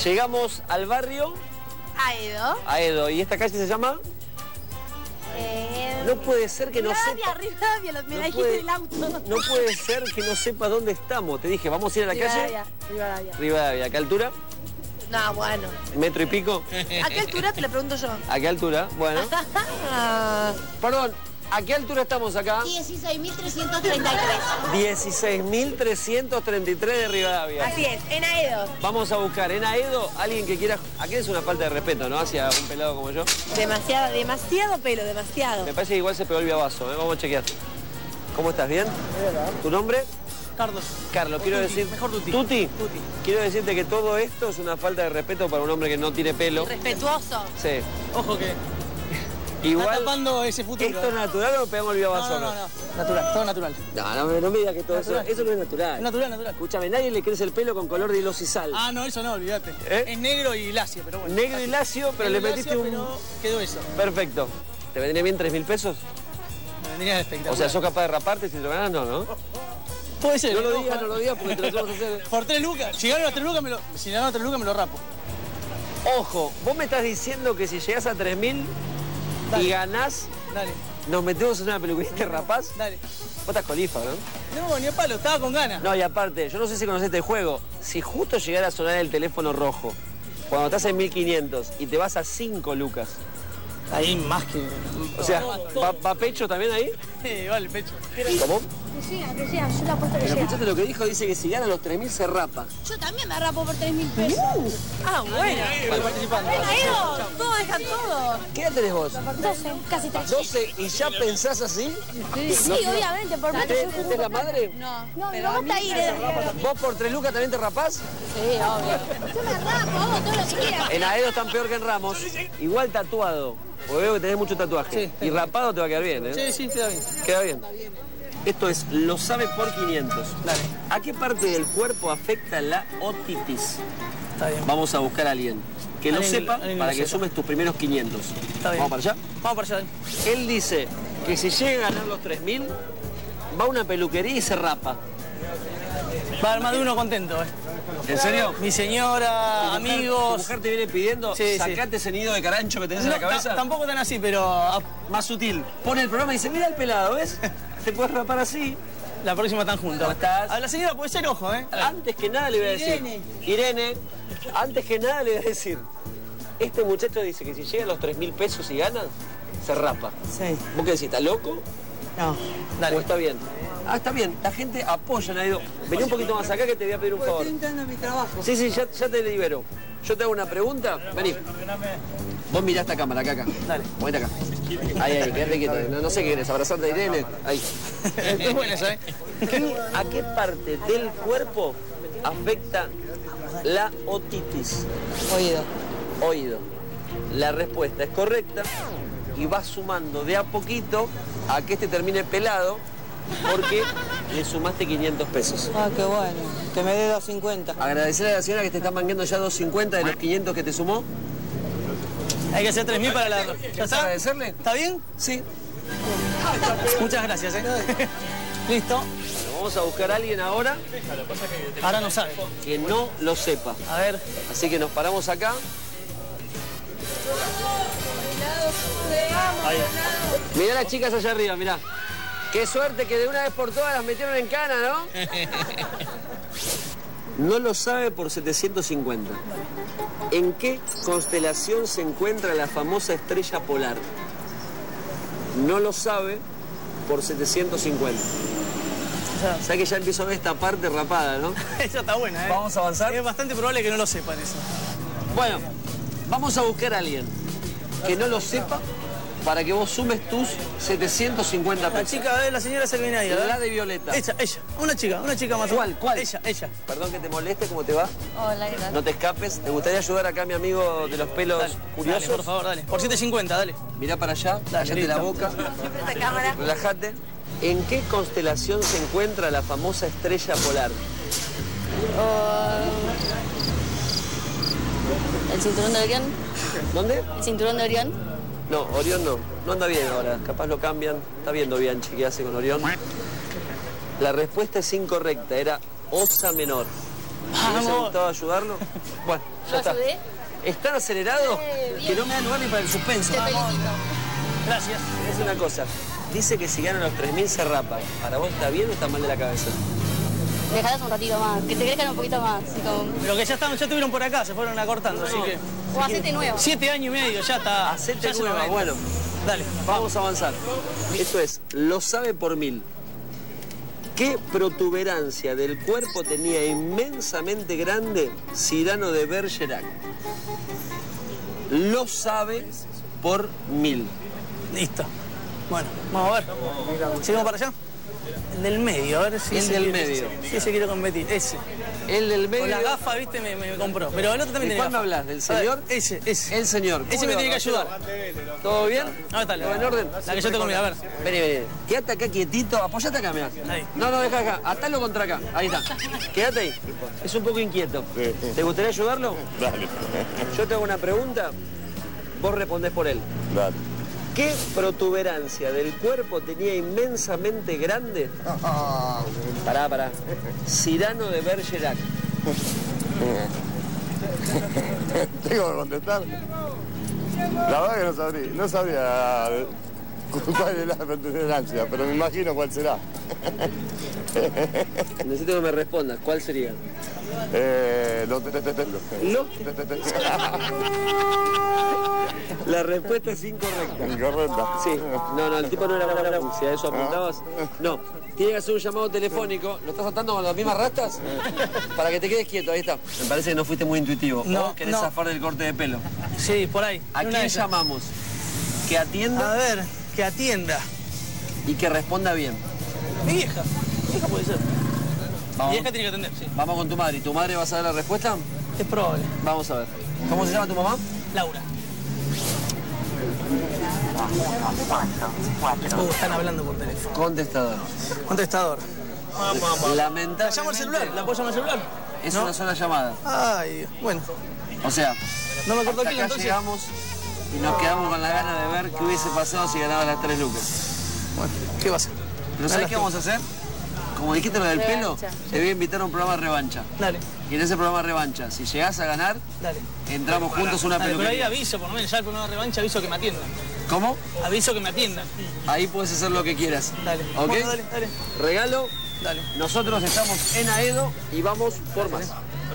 Llegamos al barrio Aedo. Aedo. ¿Y esta calle se llama? No puede ser que no sepa. Rivadavia, me la dijiste del auto. No puede ser que no sepa dónde estamos. Te dije, vamos a ir a la calle. Rivadavia. Rivadavia. ¿A qué altura? No, bueno. ¿Metro y pico? ¿A qué altura te lo pregunto yo? ¿A qué altura? Bueno. Perdón, ¿a qué altura estamos acá? 16.333. 16.333 de Rivadavia. Así es, en Aedo. Vamos a buscar en Aedo alguien que quiera... Aquí es una falta de respeto, ¿no? Hacia un pelado como yo. Demasiado pelo, demasiado. Me parece que igual se pegó el viabazo, ¿eh? Vamos a chequear. ¿Cómo estás? ¿Bien? ¿Tu nombre? Carlos. Carlos, quiero Tuti, decir... mejor Tuti. ¿Tuti? Tuti. Quiero decirte que todo esto es una falta de respeto para un hombre que no tiene pelo. Respetuoso. Sí. Ojo que Igual... está tapando ese futuro. ¿Esto es natural o pegamos el viabazo? No. Natural, todo natural. No me digas que todo Natural. eso no es natural. Natural. Escúchame, nadie le crece el pelo con color de hilos y sal. Ah, no, eso no, olvídate. ¿Eh? Es negro y lacio, pero bueno. Negro y lacio, pero le metiste un... Pero quedó eso. Perfecto. ¿Te vendría bien 3.000 pesos? Me vendría espectacular. O sea, ¿sos capaz de raparte si te lo ganas? No. puede ser. No lo digas porque te lo vamos a hacer. Por 3 lucas. Si gano a 3 lucas, si gano a 3 lucas me lo rapo. Ojo, vos me estás diciendo que si llegás a 3.000 y ganás, Dale. nos metemos en una peluquería y te rapás. Dale. Vos estás colifa, ¿no? No, ni a palo, estaba con ganas. No, y aparte, yo no sé si conocés este juego. Si justo llegara a sonar el teléfono rojo, cuando estás en 1.500 y te vas a 5 lucas. Ahí más que... O sea, ¿va pecho también ahí? Vale, pecho. ¿Cómo? Que siga, yo la apuesto que Pero llega. escuchaste lo que dijo, dice que si gana los 3.000 se rapa. Yo también me rapo por 3.000 pesos. Bueno. Vale, participando. En Aedo, todos dejan todo. ¿Qué edad tenés vos? 12, casi 13. 12 y ya pensás así. Sí, obviamente, por mucho. ¿Usted es la madre? No, mi mamá está ahí. ¿Vos por 3 lucas también te rapás? Sí, obvio. Yo me rapo, todo lo que quiera. En Aedo están peor que en Ramos. Igual tatuado. Porque veo que tenés mucho tatuaje. Sí. Y rapado te va a quedar bien, ¿eh? Sí, queda bien. Queda bien. Esto es Lo Sabe por 500. Dale. ¿A qué parte del cuerpo afecta la otitis? Está bien. Vamos a buscar a alguien que lo sepa alguien para lo que sepa. sumes tus primeros 500. Está bien. ¿Vamos para allá? Vamos para allá. Él dice que si llega a ganar los 3.000, va a una peluquería y se rapa. Va a haber más de uno contento, ¿En serio? Mi señora, ¿Tu amigos... mujer te viene pidiendo, Sí, sacate ese nido de carancho que tenés en la cabeza? Tampoco tan así, pero Más sutil. Pone el programa y dice, mira el pelado, ¿ves? Te puedes rapar así. la próxima están juntos. ¿Cómo estás? A la señora puede ser, ojo, Antes que nada le voy a decir... Irene, antes que nada le voy a decir... Este muchacho dice que si llega a los 3.000 pesos y gana, se rapa. Sí. ¿Vos qué decís? ¿Está loco? No. ¿O está bien? Ah, está bien. La gente apoya, Naido. Vení un poquito más acá que te voy a pedir un favor. Estoy entrando a mi trabajo. Sí, ya te libero. Yo te hago una pregunta. Vení. Vos mirá esta cámara, acá. Dale. Ponete acá. Ahí, quédate quieto. No sé qué querés, abrazarte a Irene. Ahí. Es bueno eso, ¿A qué parte del cuerpo afecta la otitis? Oído. Oído. La respuesta es correcta y vas sumando de a poquito a que este termine pelado porque le sumaste 500 pesos. Ah, qué bueno. Que me dé 2.50. Agradecer a la señora que te está mangueando ya 2.50 de los 500 que te sumó. Hay que hacer 3.000 para la... ¿Ya está? ¿Agradecerle? ¿Está bien? Sí. Muchas gracias, Listo. Vamos a buscar a alguien ahora Ahora no sabe. que no lo sepa. A ver. Así que nos paramos acá. Ahí. Mirá las chicas allá arriba, mirá. Qué suerte que de una vez por todas las metieron en cana, ¿no? No lo sabe por 750. ¿En qué constelación se encuentra la famosa estrella polar? No lo sabe por 750. O sea que ya empiezo a ver esta parte rapada, ¿no? Esa está buena, Vamos a avanzar. Es bastante probable que no lo sepan eso. Bueno, vamos a buscar a alguien que no lo sepa para que vos sumes tus 750 La pesos. chica, a ver, la señora Selvina ahí, La de Violeta. Ella, una chica más. ¿Cuál? Ella. Perdón que te moleste, ¿cómo te va? Hola, ¿qué tal? No te escapes. ¿Te gustaría ayudar acá a mi amigo de los pelos curiosos? Dale, por favor, dale. Por 750, dale. Mirá para allá, Dale, cállate la listo. boca, Siempre esta cámara. relájate. ¿En qué constelación se encuentra la famosa estrella polar? ¿El cinturón de Orión? ¿Dónde? ¿El cinturón de Orión? No, Orión no. No anda bien ahora. Capaz lo cambian. Está viendo Bianchi qué hace con Orión. La respuesta es incorrecta. Era Osa Menor. ¿Me hubiese Vamos. gustado ayudarlo? Bueno, ya ¿Lo está. ayudé? Es tan acelerado bien. que no me da lugar ni para el suspenso. Te felicito. Gracias. Es una cosa. Dice que si ganan los 3.000 se rapa. ¿Para vos está bien o está mal de la cabeza? Dejalas un ratito más, que te crezcan un poquito más. Así como... Pero que ya estuvieron por acá, se fueron acortando, así que... O hacete nuevo. 7 años y medio, ya está. Hacete ya se nueva, lo ven. bueno. Dale, Vamos a avanzar. Esto es, lo sabe por 1000. ¿Qué protuberancia del cuerpo tenía inmensamente grande Cyrano de Bergerac? Lo sabe por 1000. Listo. Bueno, vamos a ver. ¿Seguimos para allá? El del medio, a ver si... El ese del quiere- medio. Sí, ese quiero competir, ese. El del medio. Con la gafa, viste, me compró. Pero el otro también ¿De tiene cuál me gafa. hablas? ¿Del A ver, señor? Ese. El señor. ¿Cómo Ese le me va, tiene que ayudar. ¿Todo bien? Ah, está, ¿Todo en orden? La que yo tengo miedo, a ver. Vení. Quédate acá quietito. Apoyate acá, mirá. Ahí. No, deja. Atalo contra acá. Ahí está. Quédate ahí. Es un poco inquieto. ¿Te gustaría ayudarlo? Dale. Yo te hago una pregunta. Vos respondés por él. Dale. ¿Qué protuberancia del cuerpo tenía inmensamente grande? Pará. Cyrano de Bergerac. Tengo que contestar. La verdad que no sabría cuál es la protuberancia, pero me imagino cuál será. Necesito que me respondas. ¿Cuál sería? La respuesta es incorrecta. Incorrecta. Sí, no, el tipo no era si a eso apuntabas. No, tiene que hacer un llamado telefónico. ¿Lo estás atando con las mismas rastas? Para que te quedes quieto, ahí está. Me parece que no fuiste muy intuitivo. No, ¿Vos querés no. zafar del corte de pelo? Sí, por ahí. ¿A Una quién de esas. llamamos? Que A atienda ver, que atienda. y que responda bien. Mi vieja. Mi vieja puede ser. Mi Vamos, vieja tiene que atender, sí. vamos con tu madre. ¿Y tu madre va a saber la respuesta? Es probable. Vamos a ver. ¿Cómo se llama tu mamá? Laura. Están hablando por teléfono. Contestador. Contestador. Lamentablemente. ¿La llamo al celular? ¿La puedo llamar al celular? Es ¿No? una sola llamada. Ay, bueno. O sea, No me acuerdo hasta quién acá entonces. llegamos y nos quedamos con la gana de ver qué hubiese pasado si ganaba las 3 lucas. Bueno, ¿qué va a hacer? ¿Pero sabés qué vamos a hacer? Como dijiste lo del pelo, Revancha. te voy a invitar a un programa de revancha. Dale, Y en ese programa de revancha, si llegás a ganar, dale. entramos juntos a una Dale, pero ahí peluquería. aviso, por lo menos, ya el programa de revancha aviso que me atiendan. ¿Cómo? Aviso que me atiendan. Ahí puedes hacer lo que quieras. Dale. ¿Ok? Bueno, dale. Regalo. Dale. Nosotros estamos en Aedo y vamos por más.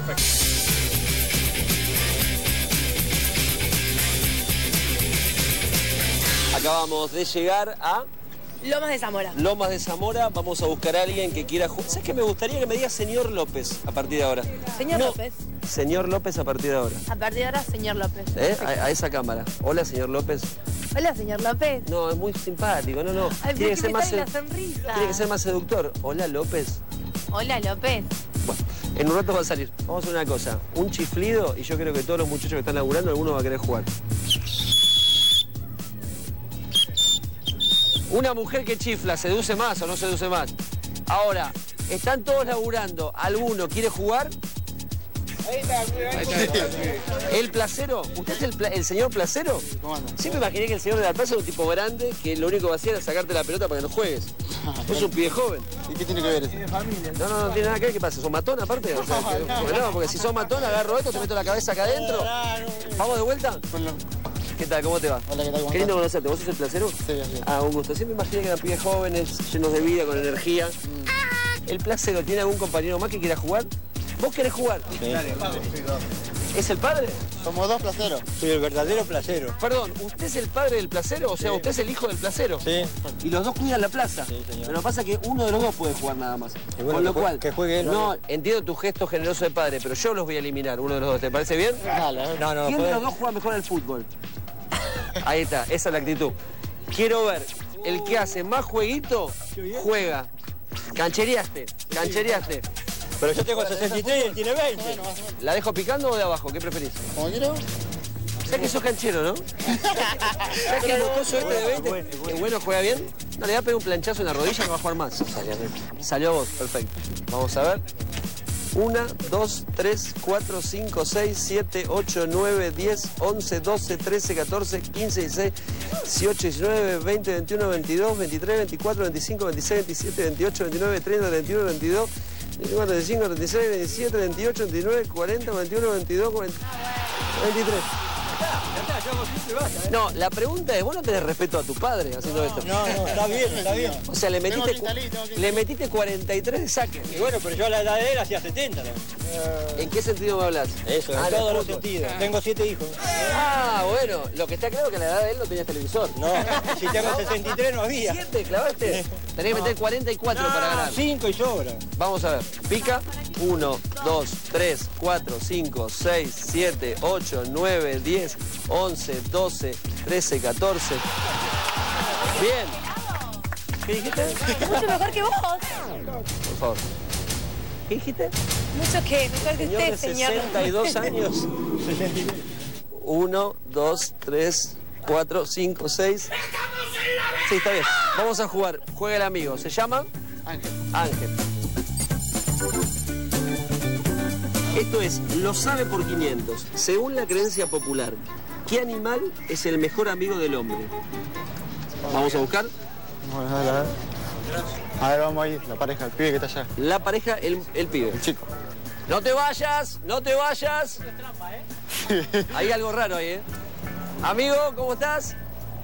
Acabamos de llegar a Lomas de Zamora. Lomas de Zamora. Vamos a buscar a alguien que quiera jugar. ¿Sabes qué me gustaría que me diga señor López a partir de ahora? Señor No, López. Señor López a partir de ahora. A partir de ahora, señor López. A esa cámara. Hola, señor López. Hola, señor López. No, es muy simpático. No. Ay, Tiene pero que me más, sale la sonrisa. tiene que ser más seductor. Hola, López. Hola, López. Bueno, en un rato va a salir. Vamos a hacer una cosa. Un chiflido y yo creo que todos los muchachos que están laburando, alguno va a querer jugar. Una mujer que chifla, ¿seduce más o no seduce más? Ahora, están todos laburando. ¿Alguno quiere jugar? ¿El placero? ¿Usted es el señor placero? Siempre imaginé que el señor de la plaza era un tipo grande que lo único que hacía era sacarte la pelota para que no juegues. Es un pibe joven. ¿Y qué tiene que ver eso? No tiene nada que ver. ¿Qué pasa? ¿Son matón aparte? O sea, porque si son matón, agarro esto, te meto la cabeza acá adentro. ¿Vamos de vuelta? ¿Qué tal? ¿Cómo te va? Hola, ¿qué tal? ¿Cómo Qué lindo estás? conocerte. ¿Vos sos el placero? Sí, así. Ah, un gusto. Siempre imaginé que eran pibes jóvenes, llenos de vida, con energía. ¿El placero tiene algún compañero más que quiera jugar? ¿Vos querés jugar? ¿Es el padre? Somos dos placeros. Soy el verdadero placero. Perdón, ¿usted es el padre del placero? O sea, ¿usted es el hijo del placero? Sí. Y los dos cuidan la plaza. Sí, señor. Pero pasa que uno de los dos puede jugar nada más. bueno, Con lo que cual, que juegue él, no, ¿no? entiendo tu gesto generoso de padre, pero yo los voy a eliminar, uno de los dos. ¿Te parece bien? No, ¿Quién de puede- los dos juega mejor al fútbol? Ahí está, esa es la actitud. Quiero ver, el que hace más jueguito, juega. Canchereaste. Pero yo tengo 63 y él tiene 20. ¿La dejo picando o de abajo? ¿Qué preferís? ¿Cómo quiero? ¿Sabes que sos canchero, no? ¿Sabes que el mocoso este de 20, que bueno, juega bien? No, le voy a pegar un planchazo en la rodilla, no va a jugar más. Salió a vos, perfecto. Vamos a ver. 1, 2, 3, 4, 5, 6, 7, 8, 9, 10, 11, 12, 13, 14, 15, 16, 18, 19, 20, 21, 22, 23, 24, 25, 26, 27, 28, 29, 30, 31, 32, 24, 25, 36, 27, 28, 29, 40, 41, 22, 23. No, la pregunta es, ¿vos no tenés respeto a tu padre haciendo esto? No, está bien, está bien. O sea, le metiste 43 de saque. Y bueno, pero yo a la edad de él hacía 70. ¿no? ¿En qué sentido me hablas? Eso, en todos los sentidos. Tengo 7 hijos. Ah, bueno, lo que está claro es que a la edad de él no tenías televisor. No, si tengo 63 no había. 7, clavaste. Tenés que meter 44 para ganar. 5 y sobra. Vamos a ver, pica. 1, 2, 3, 4, 5, 6, 7, 8, 9, 10, 11, 12, 13, 14. Bien. ¿Qué dijiste? Mucho mejor que vos. Por favor. ¿Qué dijiste? Mucho que, mejor que Señor de usted, señor. 62 años. 1, 2, 3, 4, 5, 6. Sí, está bien. Vamos a jugar. Juega el amigo. ¿Se llama? Ángel. Ángel. Esto es, lo sabe por 500. Según la creencia popular, ¿qué animal es el mejor amigo del hombre? ¿Vamos a buscar? Bueno, a ver, vamos ahí, la pareja, el pibe que está allá. La pareja, el pibe. El chico. ¡No te vayas! ¡No te vayas! Hay algo raro ahí, ¿eh? Amigo, ¿cómo estás?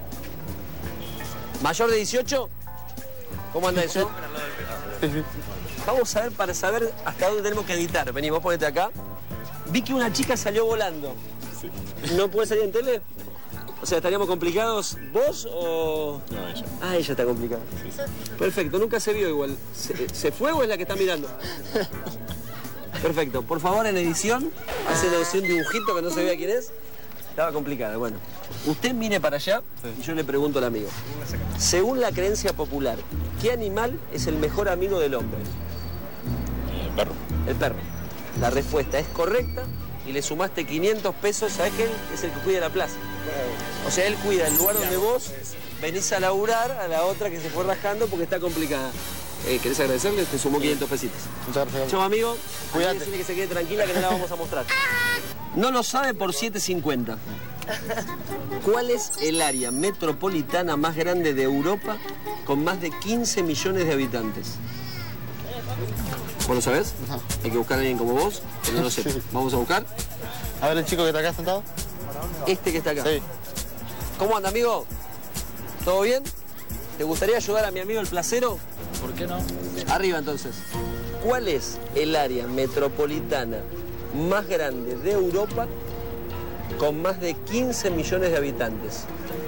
¿Mayor de 18? ¿Cómo anda eso? Vamos a ver para saber hasta dónde tenemos que editar. Vení, vos ponete acá. Vi que una chica salió volando. Sí. ¿No puede salir en tele? O sea, ¿estaríamos complicados vos o...? No, ella. Ah, ella está complicada. Sí, sí. Perfecto, nunca se vio igual. ¿Se fue o es la que está mirando? Perfecto. Por favor, en edición, hacen un dibujito que no se vea quién es. Estaba complicada, bueno. Usted mire para allá y yo le pregunto al amigo. Según la creencia popular, ¿qué animal es el mejor amigo del hombre? El perro. El perro. La respuesta es correcta y le sumaste 500 pesos. ¿Sabés que él es el que cuida la plaza? O sea, él cuida el lugar donde vos venís a laburar a la otra que se fue rajando porque está complicada. ¿Querés agradecerle? Te sumó 500 pesitos. Muchas gracias. Chau, amigo. Cuídate. Decirle que se quede tranquila que no la vamos a mostrar. No lo sabe por 7.50. ¿Cuál es el área metropolitana más grande de Europa con más de 15 millones de habitantes? ¿Vos lo sabés? No. Hay que buscar a alguien como vos que no lo sepa. Sí. Vamos a buscar. A ver el chico que está acá sentado. Este que está acá. Sí. ¿Cómo anda, amigo? ¿Todo bien? ¿Te gustaría ayudar a mi amigo el placero? ¿Por qué no? Arriba, entonces. ¿Cuál es el área metropolitana más grande de Europa con más de 15 millones de habitantes?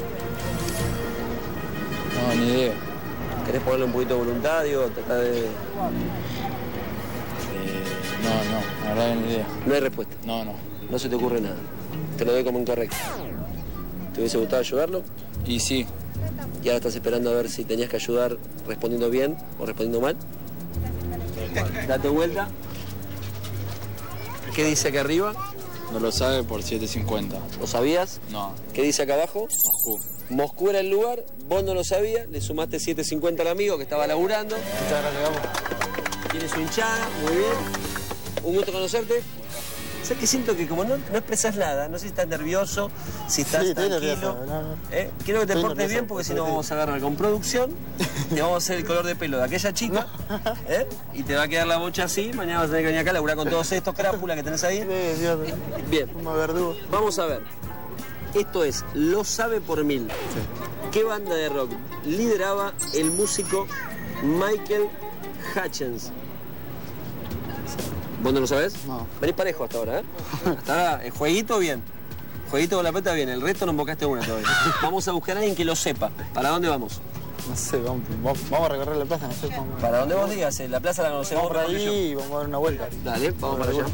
No, ni idea. ¿Querés ponerle un poquito de voluntad, digo? Tratar de... No, la verdad ni idea. No hay respuesta. No. No se te ocurre nada. Te lo doy como incorrecto. ¿Te hubiese gustado ayudarlo? Y sí. Y ahora estás esperando a ver si tenías que ayudar respondiendo bien o respondiendo mal. Date vuelta. ¿Qué dice acá arriba? No lo sabe por 7.50. ¿Lo sabías? No. ¿Qué dice acá abajo? Moscú. Moscú era el lugar, vos no lo sabías, le sumaste 7.50 al amigo que estaba laburando. Muchas gracias, vamos. Tiene su hinchada, muy bien. Un gusto conocerte. ¿Sabes que siento que como no expresas nada, no sé si estás nervioso, si estás Sí, estoy tranquilo? nervioso, no. Quiero que te Estoy portes nervioso, bien porque si no sí. vamos a agarrar con producción, te vamos a hacer el color de pelo de aquella chica, y te va a quedar la bocha así, mañana vas a tener que venir acá a laburar con todos estos crápulas que tenés ahí. Sí, Dios. Bien, Como verdugo. vamos a ver. Esto es Lo sabe por 1000. Sí. ¿Qué banda de rock lideraba el músico Michael Hutchence? ¿Vos no lo sabés? No. Venís parejo hasta ahora, ¿eh? Hasta ahora, el jueguito bien. Jueguito con la pelota bien, el resto no invocaste una todavía. Vamos a buscar a alguien que lo sepa. ¿Para dónde vamos? No sé, vamos a recorrer la plaza, no sé cómo. Para donde vos digas, la plaza la conocemos Vamos por mejor que yo. ahí y vamos a dar una vuelta. Dale, vamos para allá.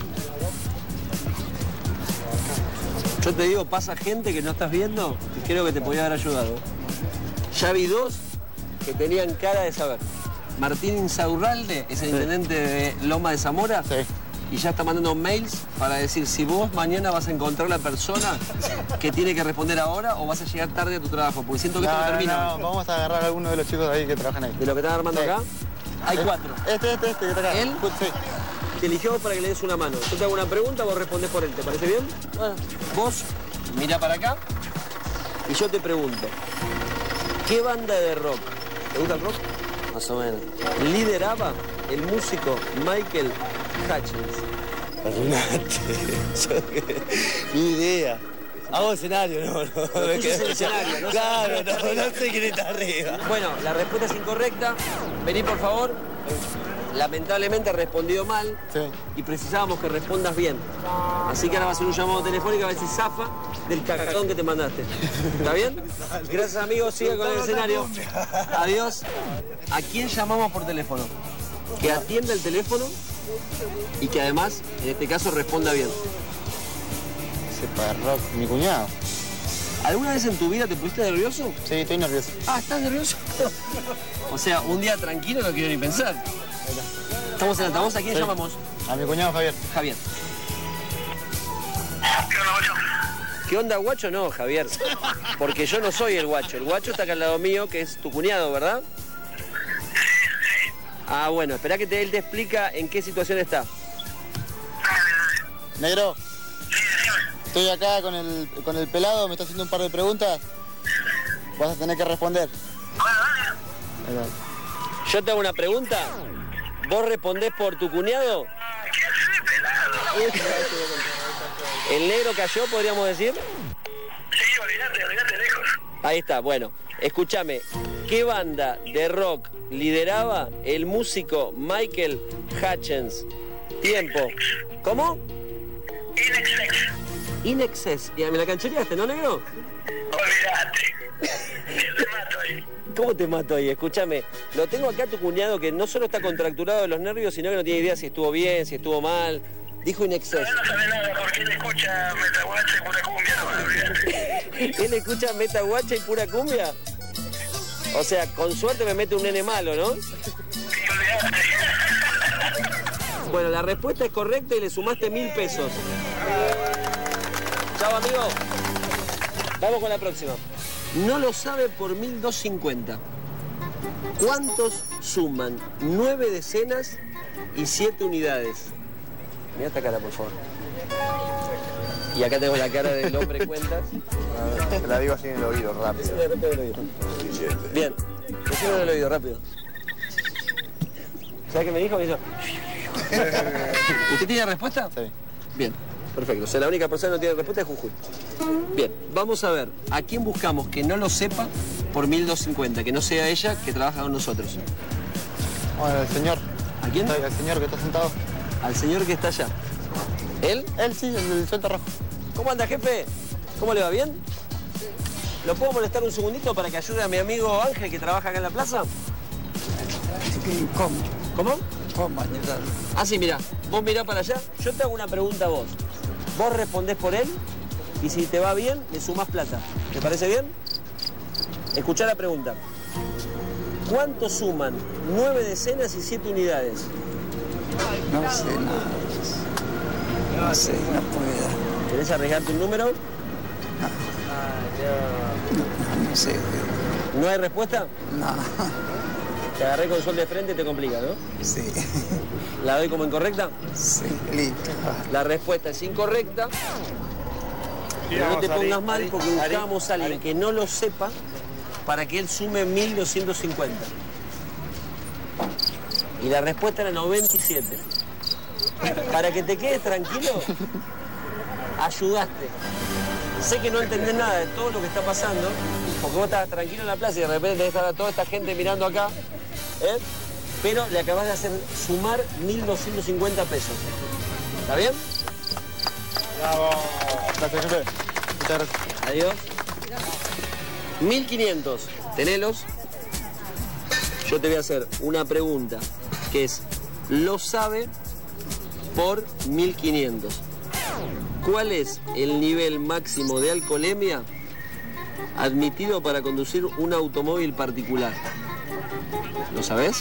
Yo te digo, pasa gente que no estás viendo y creo que te podía haber ayudado. Ya vi dos que tenían cara de saber. Martín Insaurralde es el intendente de Loma de Zamora. Sí. Y ya está mandando mails para decir si vos mañana vas a encontrar la persona que tiene que responder ahora o vas a llegar tarde a tu trabajo. Porque siento que esto no termina. No, vamos a agarrar a alguno de los chicos de ahí que trabajan ahí. De lo que están armando Sí. acá, hay 4. Este que está acá. ¿Él? Sí. Te eligió para que le des una mano. Yo te hago una pregunta, vos respondés por él. ¿Te parece bien? Bueno. Vos mira para acá y yo te pregunto, ¿qué banda de rock? ¿Te gusta el rock? Más o menos. Lideraba el músico Michael Hutchins. Arruinaste. Ni idea. Hago escenario, no. Es el escenario, ¿no? Claro, no sé quién está arriba. Bueno, la respuesta es incorrecta. Vení, por favor. Lamentablemente has respondido mal. Sí. Y precisábamos que respondas bien. Así que ahora va a hacer un llamado telefónico a ver si zafa del cacatón que te mandaste. ¿Está bien? Gracias, amigos. Siga con el escenario. Adiós. ¿A quién llamamos por teléfono? Que atienda el teléfono y que además, en este caso, responda bien. Sepa de rock, mi cuñado. ¿Alguna vez en tu vida te pusiste nervioso? Sí, estoy nervioso. Ah, ¿estás nervioso? O sea, un día tranquilo no quiero ni pensar. Estamos en altavoz. ¿A quién llamamos? A mi cuñado Javier. Javier. ¿Qué onda, guacho? No, Javier. Porque yo no soy el guacho. El guacho está acá al lado mío, que es tu cuñado, ¿verdad? Ah, bueno, espera que él te explica en qué situación está. Negro. Estoy acá con el pelado, me está haciendo un par de preguntas. Vas a tener que responder. Yo te hago una pregunta. ¿Vos respondés por tu cuñado? ¿El negro cayó, podríamos decir? Sí, olvidate lejos. Ahí está, bueno. Escúchame, ¿qué banda de rock lideraba el músico Michael Hutchins? Tiempo. ¿Cómo? Inexcess. ¿Y me la canchereaste, no, negro? Olvidate. Te mato ahí. ¿Cómo te mato ahí? Escúchame, lo tengo acá a tu cuñado que no solo está contracturado de los nervios, sino que no tiene idea si estuvo bien, si estuvo mal. Dijo Inexcess. No sabe nada porque él escucha Metaguacha y pura cumbia, no, olvidate. ¿Él escucha Metaguacha y pura cumbia? O sea, con suerte me mete un nene malo, ¿no? Sí, olvidate. Bueno, la respuesta es correcta y le sumaste 1.000 pesos. Chao, amigo. Vamos con la próxima. No lo sabe por 1.250. ¿Cuántos suman 9 decenas y 7 unidades? Mira esta cara, por favor. Y acá tengo la cara del hombre cuentas. Te la digo así en el oído, rápido. Bien, decímelo en el oído, rápido. ¿Sabes qué me dijo? Me dijo... ¿Usted tiene respuesta? Sí. Bien, perfecto. O sea, la única persona que no tiene respuesta es Jujuy. Bien, vamos a ver. ¿A quién buscamos que no lo sepa por 1.250? Que no sea ella que trabaja con nosotros. Bueno, el señor. ¿A quién? El señor que está sentado. Al señor que está allá. ¿Él? Él sí, el del suelta rojo. ¿Cómo anda, jefe? ¿Cómo le va? ¿Bien? ¿Lo puedo molestar un segundito para que ayude a mi amigo Ángel que trabaja acá en la plaza? ¿Cómo? ¿Cómo? ¿Cómo ayudar? Ah, sí, mirá. Vos mirá para allá. Yo te hago una pregunta a vos. Vos respondés por él y si te va bien, le sumás plata. ¿Te parece bien? Escuchá la pregunta. ¿Cuánto suman 9 decenas y 7 unidades? No sé nada. No sé, no puedo. ¿Querés arriesgarte un número? No sé. ¿No hay respuesta? No. Te agarré con sol de frente y te complica, ¿no? Sí. ¿La doy como incorrecta? Sí, listo. La respuesta es incorrecta. Pero no te pongas mal porque buscamos a alguien que no lo sepa para que él sume 1.250. Y la respuesta era 97. Para que te quedes tranquilo, ayudaste. Sé que no entendés nada de todo lo que está pasando, porque vos estás tranquilo en la plaza y de repente está toda esta gente mirando acá, ¿eh? Pero le acabas de hacer sumar 1.250 pesos. ¿Está bien? Bravo. Gracias, jefe. Muchas gracias. Adiós. 1.500. Tenelos. Yo te voy a hacer una pregunta que es, ¿lo sabe por 1.500? ¿Cuál es el nivel máximo de alcoholemia admitido para conducir un automóvil particular? ¿Lo sabés?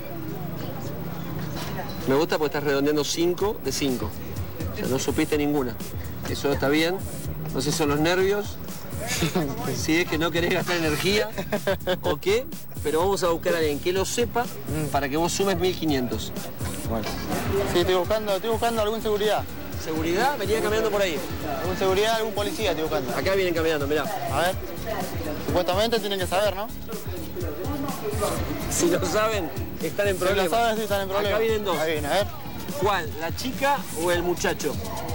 Me gusta porque estás redondeando 5 de 5. O sea, no supiste ninguna. Eso está bien. No sé si son los nervios, si es que no querés gastar energía o qué, pero vamos a buscar a alguien que lo sepa para que vos sumes 1.500. Bueno. Sí, estoy buscando algún seguridad. ¿Seguridad? Venía caminando por ahí. ¿Algún seguridad, algún policía estoy buscando? Acá vienen caminando, mirá. A ver. Supuestamente tienen que saber, ¿no? Si lo saben, están en problemas. Si lo saben, sí, están en problemas. Acá vienen dos. Ahí viene, a ver. ¿Cuál? ¿La chica o el muchacho?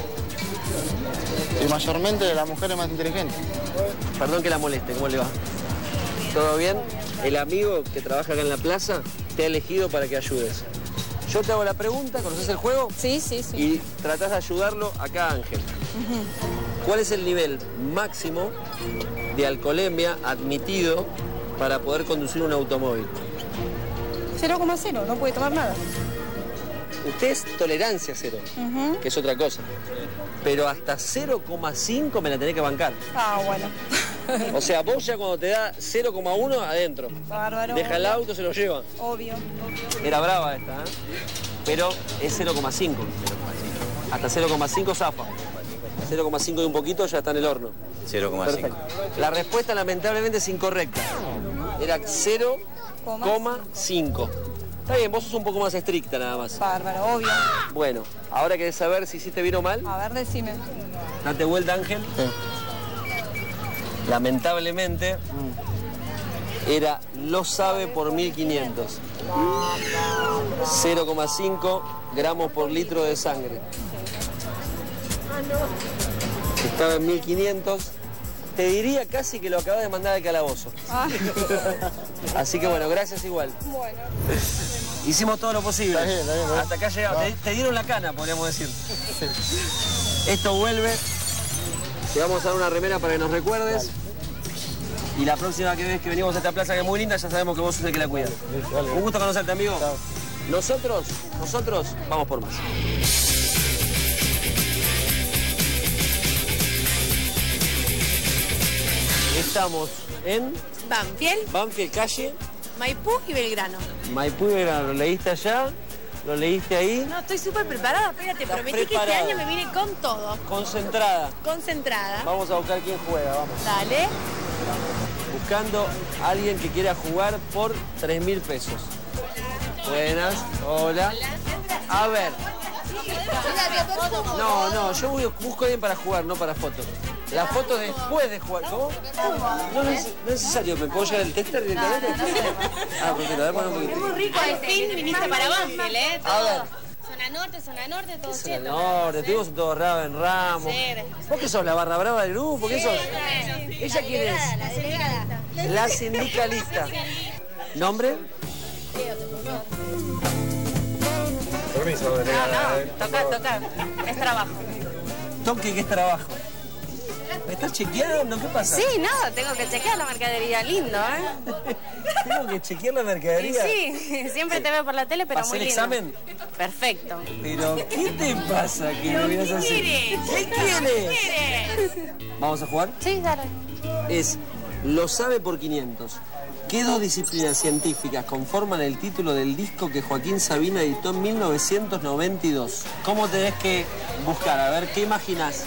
Y mayormente la mujer es más inteligente. Perdón que la moleste, ¿cómo le va? ¿Todo bien? El amigo que trabaja acá en la plaza te ha elegido para que ayudes. Yo te hago la pregunta, ¿conoces el juego? Sí, sí, sí. Y tratás de ayudarlo acá, Ángel. ¿Cuál es el nivel máximo de alcoholemia admitido para poder conducir un automóvil? 0,0, no puede tomar nada. Usted es tolerancia cero, que es otra cosa. Pero hasta 0,5 me la tenés que bancar. Ah, bueno. O sea, vos ya cuando te da 0,1 adentro. Bárbaro. Deja el auto, se lo lleva. Obvio. Era brava esta, ¿eh? Pero es 0,5. Hasta 0,5 zafa. 0,5 y un poquito ya está en el horno. 0,5. La respuesta lamentablemente es incorrecta. Era 0,5. Está bien, vos sos un poco más estricta nada más. Bárbaro, obvio. Bueno, ahora querés saber si hiciste bien o mal. A ver, decime. Date vuelta, Ángel. Sí. Lamentablemente era lo sabe por 1500. 0,5 gramos por litro de sangre. Estaba en 1500. Te diría casi que lo acabas de mandar al calabozo. Así que bueno, gracias igual. Bueno. Hicimos todo lo posible. Está bien, está bien. Hasta acá llegamos. Te dieron la cana, podríamos decir. Esto vuelve. Te vamos a dar una remera para que nos recuerdes. Y la próxima vez que venimos a esta plaza que es muy linda, ya sabemos que vos sos el que la cuida. Un gusto conocerte, amigo. Nosotros vamos por más. Estamos en Banfield, calle Maipú y Belgrano. Maipú y Belgrano. ¿Lo leíste allá? ¿Lo leíste ahí? No, estoy súper preparada. Espérate, prometí preparada. que este año me vine con todo. Concentrada. Concentrada. Vamos a buscar quién juega, vamos. Dale. Buscando a alguien que quiera jugar por 3.000 pesos. Buenas, hola. A ver. No, yo busco a alguien para jugar, no para fotos. La foto después de jugar. ¿Cómo? No es necesario, ¿me puedo llevar el tester directamente? Ah, perfecto, a ver, un poquito. Muy rico, al fin viniste para Banfield, ¿eh? A ver. Zona norte, todo Zona cheto. norte, estuvimos en todo en Ramos. Sí. ¿Vos qué sos, la barra brava del grupo? ¿Qué sos? ¿Ella quién es? La delegada. La sindicalista. ¿Nombre? Permiso, delegada. Toca. Es trabajo. Toque que es trabajo. ¿Me estás chequeando? ¿Qué pasa? Sí, no, tengo que chequear la mercadería, lindo, ¿eh? Tengo que chequear la Y mercadería. sí, siempre te veo por la tele, pero ¿Pasé muy el lindo. examen? Perfecto. Pero, ¿qué te pasa que me vienes así? ¿Qué quieres? ¿Vamos a jugar? Sí, dale. Es Lo sabe por 500. ¿Qué dos disciplinas científicas conforman el título del disco que Joaquín Sabina editó en 1992? ¿Cómo tenés que buscar? A ver, ¿qué imaginás?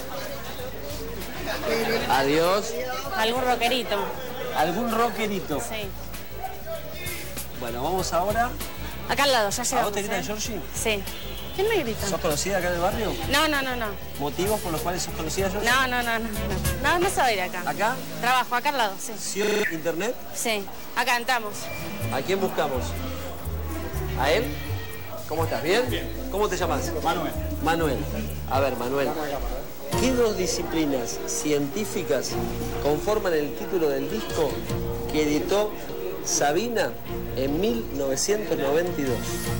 Adiós. Algún rockerito. ¿Algún rockerito? Sí. Bueno, vamos ahora. Acá al lado, ya ¿A llegamos. vos te gritan Georgie? Sí. ¿Quién me grita? ¿Sos conocida acá en el barrio? No. ¿Motivos por los cuales sos conocida, Georgie? No soy de acá. ¿Acá? Trabajo acá al lado, sí. ¿Ciudad Internet? Sí. Acá entramos. ¿A quién buscamos? ¿A él? ¿Cómo estás? ¿Bien? ¿Cómo te llamas? Manuel. A ver, Manuel. ¿Qué dos disciplinas científicas conforman el título del disco que editó Sabina en 1992?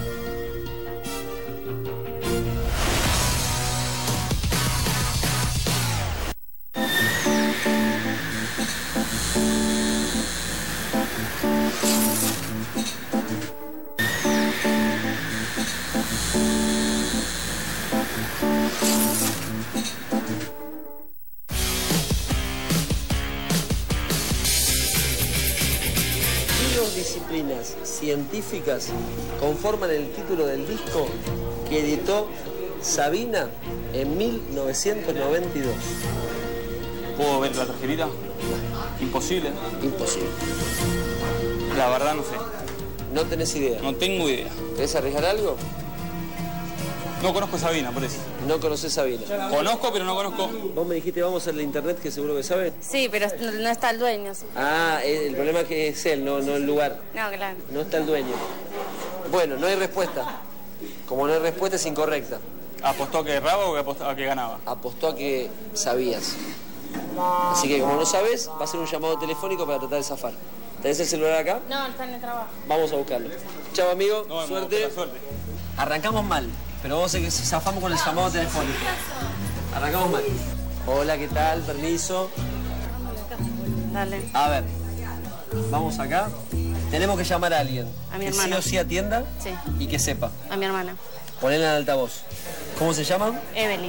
Disciplinas científicas conforman el título del disco que editó Sabina en 1992. ¿Puedo ver la tarjetita? Imposible. Imposible. La verdad no sé. No tenés idea. No tengo idea. ¿Querés arriesgar algo? No conozco a Sabina, por eso. No conoces a Sabina. Conozco, pero no conozco. Vos me dijiste, vamos al de internet, que seguro que sabe. Sí, pero no está el dueño. Sí. Ah, el problema es que es él, no el lugar. No, claro. No está el dueño. Bueno, no hay respuesta. Como no hay respuesta, es incorrecta. ¿Apostó que erraba o que apostó a que ganaba? Apostó a que sabías. Así que como no sabes, va a ser un llamado telefónico para tratar de zafar. ¿Tenés el celular acá? No, está en el trabajo. Vamos a buscarlo. Chao, amigo. No, suerte. Suerte. Arrancamos mal, pero vos sé que zafamos con el llamado telefónico. Arrancamos mal. Hola, ¿qué tal? Permiso. Dale. A ver, vamos acá. Tenemos que llamar a alguien. A mi que hermana. sí o sí atienda. Sí. Y que sepa. A mi hermana. Ponela en altavoz. ¿Cómo se llama? Evelyn.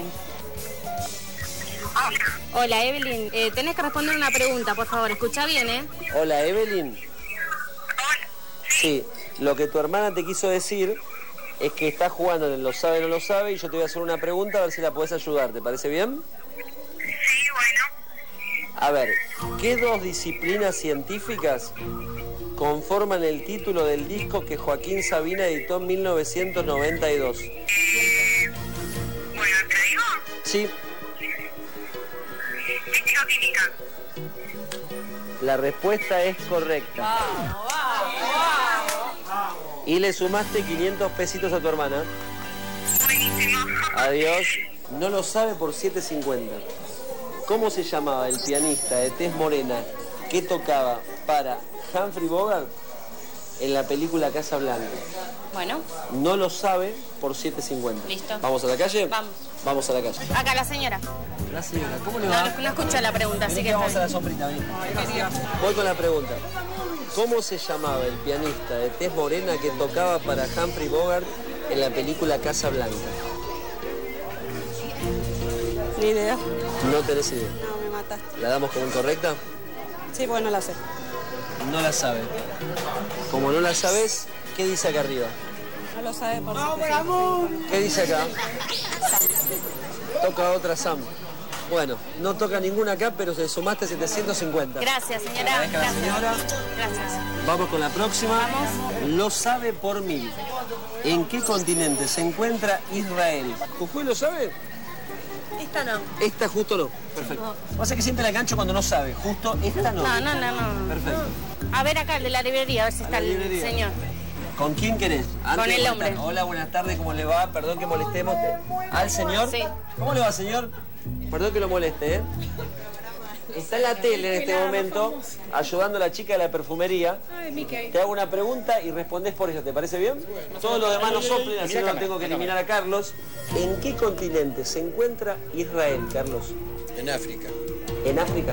Hola, Evelyn. Tenés que responder una pregunta, por favor. Escucha bien, ¿eh? Hola, Evelyn. Sí, lo que tu hermana te quiso decir es que está jugando en el lo sabe, no lo sabe, y yo te voy a hacer una pregunta a ver si la podés ayudar. ¿Te parece bien? Sí, bueno. A ver, ¿qué dos disciplinas científicas conforman el título del disco que Joaquín Sabina editó en 1992? Bueno, ¿te digo? Sí, Física-química. la respuesta es correcta. Y le sumaste 500 pesitos a tu hermana. Buenísimo. Adiós. No lo sabe por 7.50. ¿Cómo se llamaba el pianista de tez morena que tocaba para Humphrey Bogart en la película Casa Blanca? Bueno. No lo sabe por 7.50. Listo. ¿Vamos a la calle? Vamos. Vamos a la calle. Acá la señora. La señora, ¿cómo le va? No escucho la pregunta, así Vení que vamos a está la sombrita, vení. Voy con la pregunta. ¿Cómo se llamaba el pianista de tez morena que tocaba para Humphrey Bogart en la película Casa Blanca? Ni idea. No tenés idea. No, me mataste. ¿La damos como incorrecta? Sí, bueno, la sé. No la sabe. Como no la sabes, ¿qué dice acá arriba? No lo sabe por ¿Qué dice acá? Toca otra Sam. Bueno, no toca ninguna acá, pero se sumaste 750. Gracias, señora. Agradezca a la señora. Gracias. Vamos con la próxima. Vamos. Lo sabe por 1000. ¿En qué continente se encuentra Israel? ¿Jujuy lo sabe? Esta no. Esta justo no. Perfecto. Pasa que siempre la engancho cuando no sabe. Justo esta no. No. Perfecto. A ver acá, el de la librería, a ver si está el librería. señor. ¿Con quién querés? Con el de hombre. contar. Hola, buenas tardes, ¿cómo le va? Perdón que molestemos. ¿Al señor? Sí. ¿Cómo le va, señor? Perdón que lo moleste, ¿eh? Está en la tele en este momento, ayudando a la chica de la perfumería. Te hago una pregunta y respondes por ella, ¿te parece bien? Todos los demás no soplen, así no tengo que eliminar a Carlos. ¿En qué continente se encuentra Israel, Carlos? En África. ¿En África?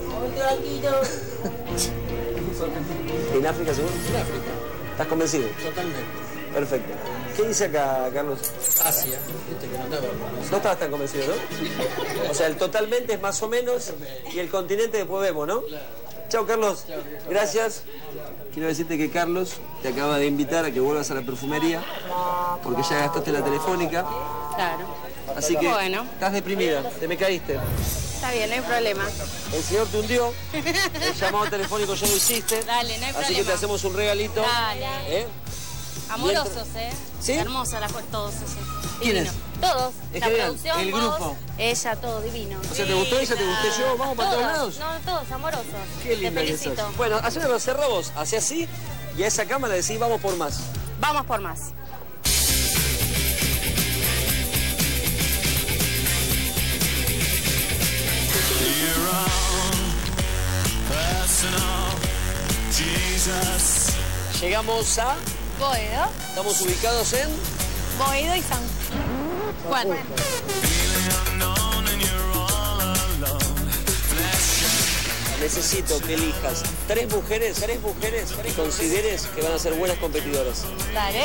¿En África, seguro? En África. ¿Estás convencido? Totalmente. Perfecto. ¿Qué dice acá, Carlos? Asia. Viste que no estaba. No estabas tan convencido, ¿no? O sea, el totalmente es más o menos y el continente después vemos, ¿no? Chao, Carlos. Gracias. Quiero decirte que Carlos te acaba de invitar a que vuelvas a la perfumería porque ya gastaste la telefónica. Claro. Así que Bueno. estás deprimida, te me caíste. Está bien, no hay problema. El señor te hundió, el llamado telefónico ya lo hiciste. Dale, no hay Así que problema. te hacemos un regalito. Dale. ¿Eh? Amorosos, ¿eh? ¿Sí? Hermosa todos esos. ¿Quiénes? Todos. Es La genial. producción, El vos, grupo. ella, todo divino. O sea, ¿te gustó ella? ¿Te gusté yo? ¿Vamos para todos lados? No, todos amorosos. Qué linda Te que felicito. sos. Bueno, hacé una cerra vos, hace así y a esa cámara decís vamos por más. Vamos por más. Llegamos a... Boedo. Estamos ubicados en... Boedo y San Juan. Necesito que elijas tres mujeres que consideres que van a ser buenas competidoras. Dale.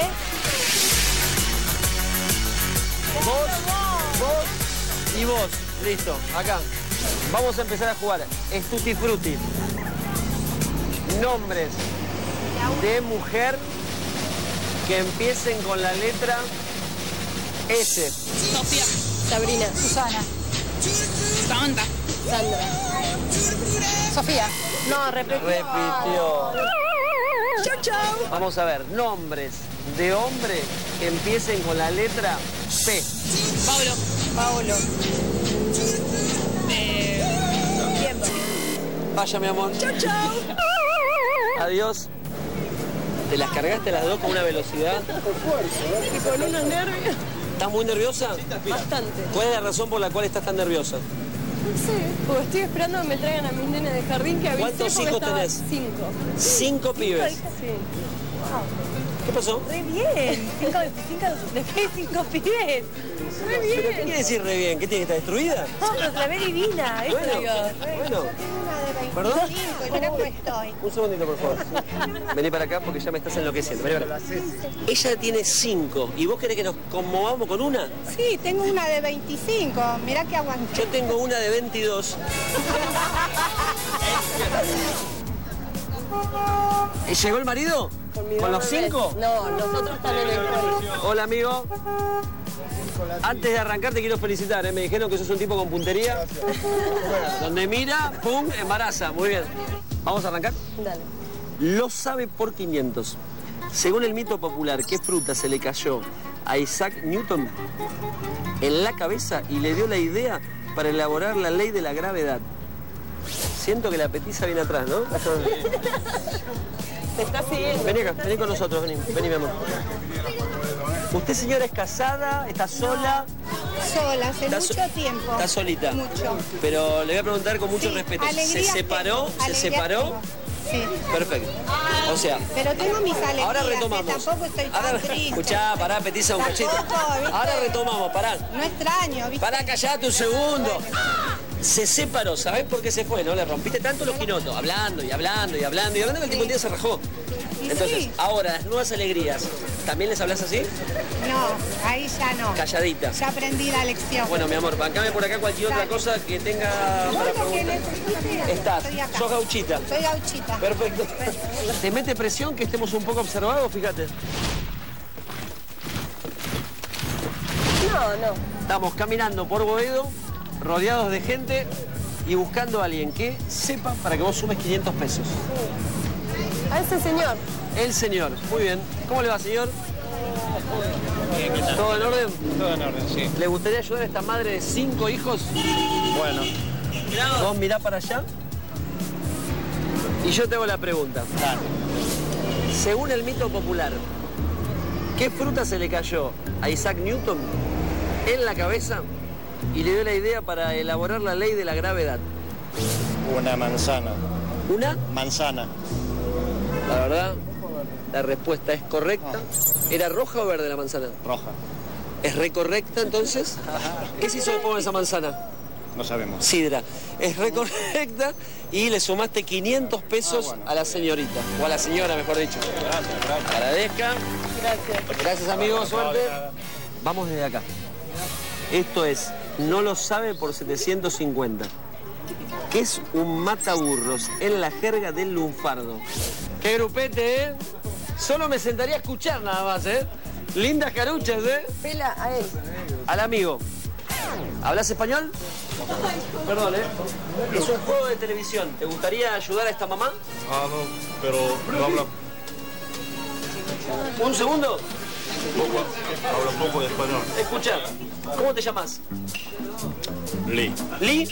Vos y vos. Listo, acá. Vamos a empezar a jugar. Es Tutti Frutti. Nombres de mujer que empiecen con la letra S. Sofía. Sabrina. Susana. Samantha. Sandra. Sofía. No, repitió. Repitió. Chau, chau. Vamos a ver, nombres de hombre que empiecen con la letra P. Paolo. Tiempo. Vaya, mi amor. Chau, chau. Adiós. ¿Te las cargaste las dos con una velocidad? Y con unos nervios. ¿Estás muy nerviosa? Bastante. ¿Cuál es la razón por la cual estás tan nerviosa? No sé, porque estoy esperando que me traigan a mis nenes de jardín que avisé. ¿Cuántos hijos tenés? 5. 5 pibes. Sí. ¿Qué pasó? Re bien. Después 5 pibes. Re ¿Pero bien. qué quiere decir re bien? ¿Qué tiene que estar destruida? No, pero la ve divina. Eso Bueno, digo. bueno. ¿Perdón? Un segundito, por favor. Vení para acá porque ya me estás enloqueciendo. Vení para acá. Ella tiene 5. ¿Y vos querés que nos conmovamos con una? Sí, tengo una de 25. Mirá que aguanté. Yo tengo una de 22. ¿Llegó el marido? ¿Con los 5? No, nosotros también en el colegio. Hola, amigo. Antes de arrancar te quiero felicitar, ¿eh? Me dijeron que sos un tipo con puntería. Donde mira, pum, embaraza. Muy bien. ¿Vamos a arrancar? Dale. Lo sabe por 500. Según el mito popular, ¿qué fruta se le cayó a Isaac Newton en la cabeza y le dio la idea para elaborar la ley de la gravedad? Siento que la petiza viene atrás, ¿no? Te está siguiendo. Vení acá, vení con nosotros, vení, mi amor. ¿Usted, señora, es casada? ¿Está sola? Sola, hace mucho tiempo. ¿Está solita? Mucho. Pero le voy a preguntar con mucho Sí, respeto. ¿Se alegría separó? tengo, ¿Se alegría separó? tengo. Sí. Perfecto. O sea, Pero tengo mis alegrías. ahora retomamos. Tampoco estoy tan triste. Escuchá, pará, petiza un cachito. Tampoco, ¿viste? Ahora retomamos, pará. No extraño, ¿viste? Pará, callate un segundo. Se separó, ¿sabés por qué se fue? ¿No? Le rompiste tanto los quinotos, hablando y hablando y hablando y hablando que el tipo un día se rajó. Y Entonces, sí. ahora, las nuevas alegrías, ¿también les hablas así? No, ahí ya no. Calladita. Ya aprendí la lección. Bueno, mi amor, bancame por acá cualquier otra cosa que tenga para Vos lo que preguntar. necesites. Estás, Estoy acá. sos gauchita. Soy gauchita. Perfecto. ¿Te mete presión que estemos un poco observados? Fíjate. No. Estamos caminando por Boedo, rodeados de gente y buscando a alguien que sepa para que vos sumes 500 pesos. A ese señor. El señor. Muy bien. ¿Cómo le va, señor? Bien, ¿qué tal? ¿Todo en orden? Todo en orden, sí. ¿Le gustaría ayudar a esta madre de 5 hijos? Bueno. Vos mirá para allá. Y yo te hago la pregunta. Dale. Según el mito popular, ¿qué fruta se le cayó a Isaac Newton en la cabeza y le dio la idea para elaborar la ley de la gravedad? Una manzana. ¿Una? Manzana. La verdad, la respuesta es correcta. ¿Era roja o verde la manzana? Roja. ¿Es recorrecta entonces? ¿Qué se hizo después con esa manzana? No sabemos. Sidra. Es recorrecta y le sumaste 500 pesos a la señorita. O a la señora, mejor dicho. Gracias. Agradezca. Gracias. Gracias, amigo. Suerte. Vamos desde acá. Esto es, no lo sabe por 750. ¿Qué es un mataburros en la jerga del lunfardo? ¡Qué grupete, eh! Solo me sentaría a escuchar nada más, ¿eh? Lindas caruchas, ¿eh? Pela a él. Al amigo. ¿Hablas español? Perdón, ¿eh? Es un juego de televisión. ¿Te gustaría ayudar a esta mamá? Ah, no, pero no habla ¿Un segundo? poco de español. Escucha, ¿cómo te llamas? Lee. ¿Lee?